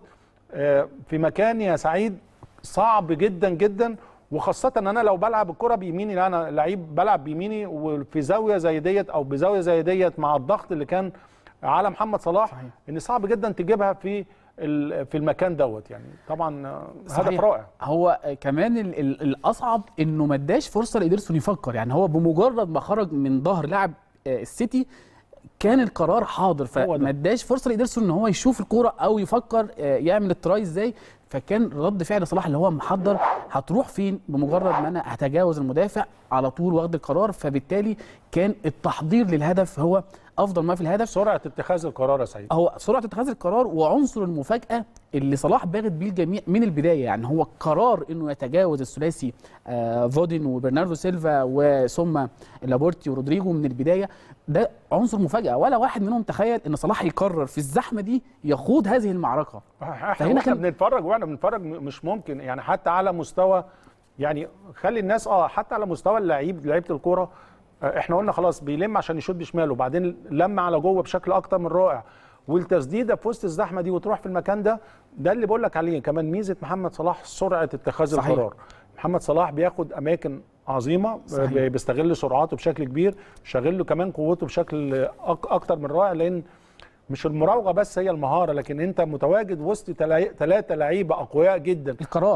في مكان يا سعيد صعب جدا جدا، وخاصه ان انا لو بلعب الكره بيميني، انا لعيب بلعب بيميني وفي زاويه زي ديت او بزاويه زي ديت مع الضغط اللي كان على محمد صلاح صحيح. ان صعب جدا تجيبها في في المكان دوت، يعني طبعا صحيح. هدف رائع. هو كمان ال ال الاصعب انه ما اداش فرصه لإيدرسون يفكر، يعني هو بمجرد ما خرج من ظهر لاعب السيتي كان القرار حاضر، فما اداش فرصه لإيدرسون ان هو يشوف الكوره او يفكر يعمل التراي ازاي. فكان رد فعل صلاح اللي هو محضر هتروح فين، بمجرد ما انا هتجاوز المدافع على طول واخد القرار. فبالتالي كان التحضير للهدف هو افضل ما في الهدف. سرعه اتخاذ القرار يا سعيد، هو سرعه اتخاذ القرار وعنصر المفاجاه اللي صلاح باغت بيه الجميع من البدايه. يعني هو قرار انه يتجاوز الثلاثي آه فودين وبرناردو سيلفا وثم لابورتي ورودريجو من البدايه، ده عنصر مفاجاه. ولا واحد منهم تخيل ان صلاح يقرر في الزحمه دي يخوض هذه المعركه. احنا كان بنتفرج واحنا بنتفرج مش ممكن، يعني حتى على مستوى، يعني خلي الناس اه حتى على مستوى اللعيب لعيبه الكوره، احنا قلنا خلاص بيلم عشان يشوط بشماله، وبعدين لم على جوه بشكل اكتر من رائع، والتسديده في وسط الزحمه دي وتروح في المكان ده. ده اللي بقول لك عليه كمان ميزه محمد صلاح، سرعه اتخاذ صحيح. القرار. محمد صلاح بياخد اماكن عظيمه صحيح. بيستغل سرعاته بشكل كبير، بيستغل له كمان قوته بشكل اكتر من رائع، لان مش المراوغه بس هي المهاره، لكن انت متواجد وسط ثلاثه لعيبه اقوياء جدا. القرار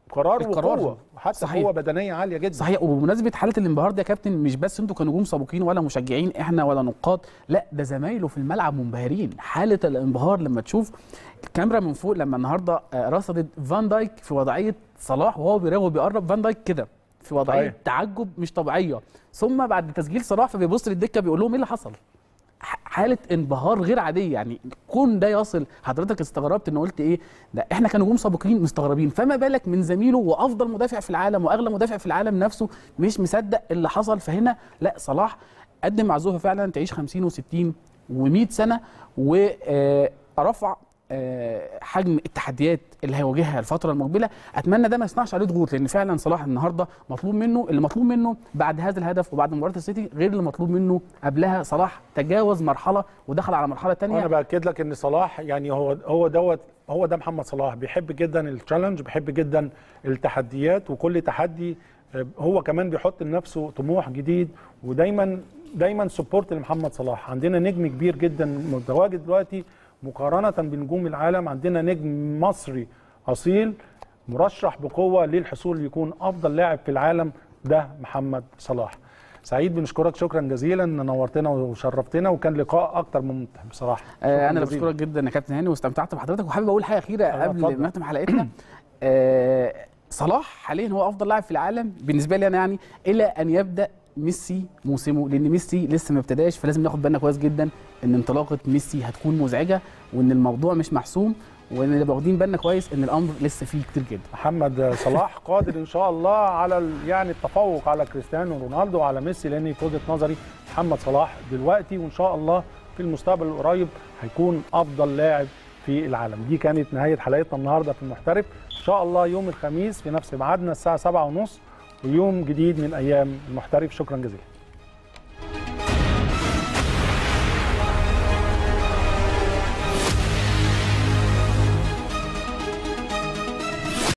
قرار القرار. وقوه، حتى قوه بدنيه عاليه جدا. صحيح. وبمناسبه حاله الانبهار دي يا كابتن، مش بس انتوا كنجوم سابقين ولا مشجعين احنا ولا نقاد، لا ده زمايله في الملعب منبهرين. حاله الانبهار لما تشوف الكاميرا من فوق، لما النهارده رصدت فان دايك في وضعيه صلاح وهو بيراقب بيقرب، فان دايك كده في وضعيه أيه. تعجب مش طبيعيه، ثم بعد تسجيل صلاح فبيبص للدكه بيقول لهم ايه اللي حصل؟ حاله انبهار غير عاديه. يعني كون ده يصل، حضرتك استغربت ان قلت ايه ده احنا كنجوم سابقين مستغربين، فما بالك من زميله وافضل مدافع في العالم واغلى مدافع في العالم نفسه مش مصدق اللي حصل. فهنا لا، صلاح قدم عزوفه فعلا تعيش خمسين وستين ومئة سنه، ورفع حجم التحديات اللي هيواجهها الفتره المقبله. اتمنى ده ما يصنعش عليه ضغوط، لان فعلا صلاح النهارده مطلوب منه اللي مطلوب منه بعد هذا الهدف وبعد مباراه السيتي غير اللي مطلوب منه قبلها. صلاح تجاوز مرحله ودخل على مرحله ثانيه. وانا باكد لك ان صلاح يعني هو هو دوت هو ده محمد صلاح، بيحب جدا التشالنج، بيحب جدا التحديات، وكل تحدي هو كمان بيحط لنفسه طموح جديد، ودايما دايما سبورت لمحمد صلاح. عندنا نجم كبير جدا متواجد دلوقتي مقارنة بنجوم العالم، عندنا نجم مصري أصيل مرشح بقوة للحصول يكون أفضل لاعب في العالم، ده محمد صلاح. سعيد، بنشكرك شكرا جزيلا، نورتنا وشرفتنا، وكان لقاء أكتر من ممتع بصراحة. آه أنا بشكرك جدا يا كابتن هاني، واستمتعت بحضرتك، وحابب أقول حاجة أخيرة قبل ما نختم حلقتنا. آه صلاح حاليا هو أفضل لاعب في العالم بالنسبة لي أنا، يعني إلى أن يبدأ ميسي موسمه، لان ميسي لسه ما ابتداش، فلازم ناخد بالنا كويس جدا ان انطلاقه ميسي هتكون مزعجه، وان الموضوع مش محسوم، وان نبقى واخدين بالنا كويس ان الامر لسه فيه كتير جدا. محمد صلاح قادر ان شاء الله على يعني التفوق على كريستيانو رونالدو وعلى ميسي، لان في وجهه نظري محمد صلاح دلوقتي وان شاء الله في المستقبل القريب هيكون افضل لاعب في العالم. دي كانت نهايه حلقتنا النهارده في المحترف، ان شاء الله يوم الخميس في نفس ميعادنا الساعه سبعة ونص ويوم جديد من ايام المحترف. شكرا جزيلا.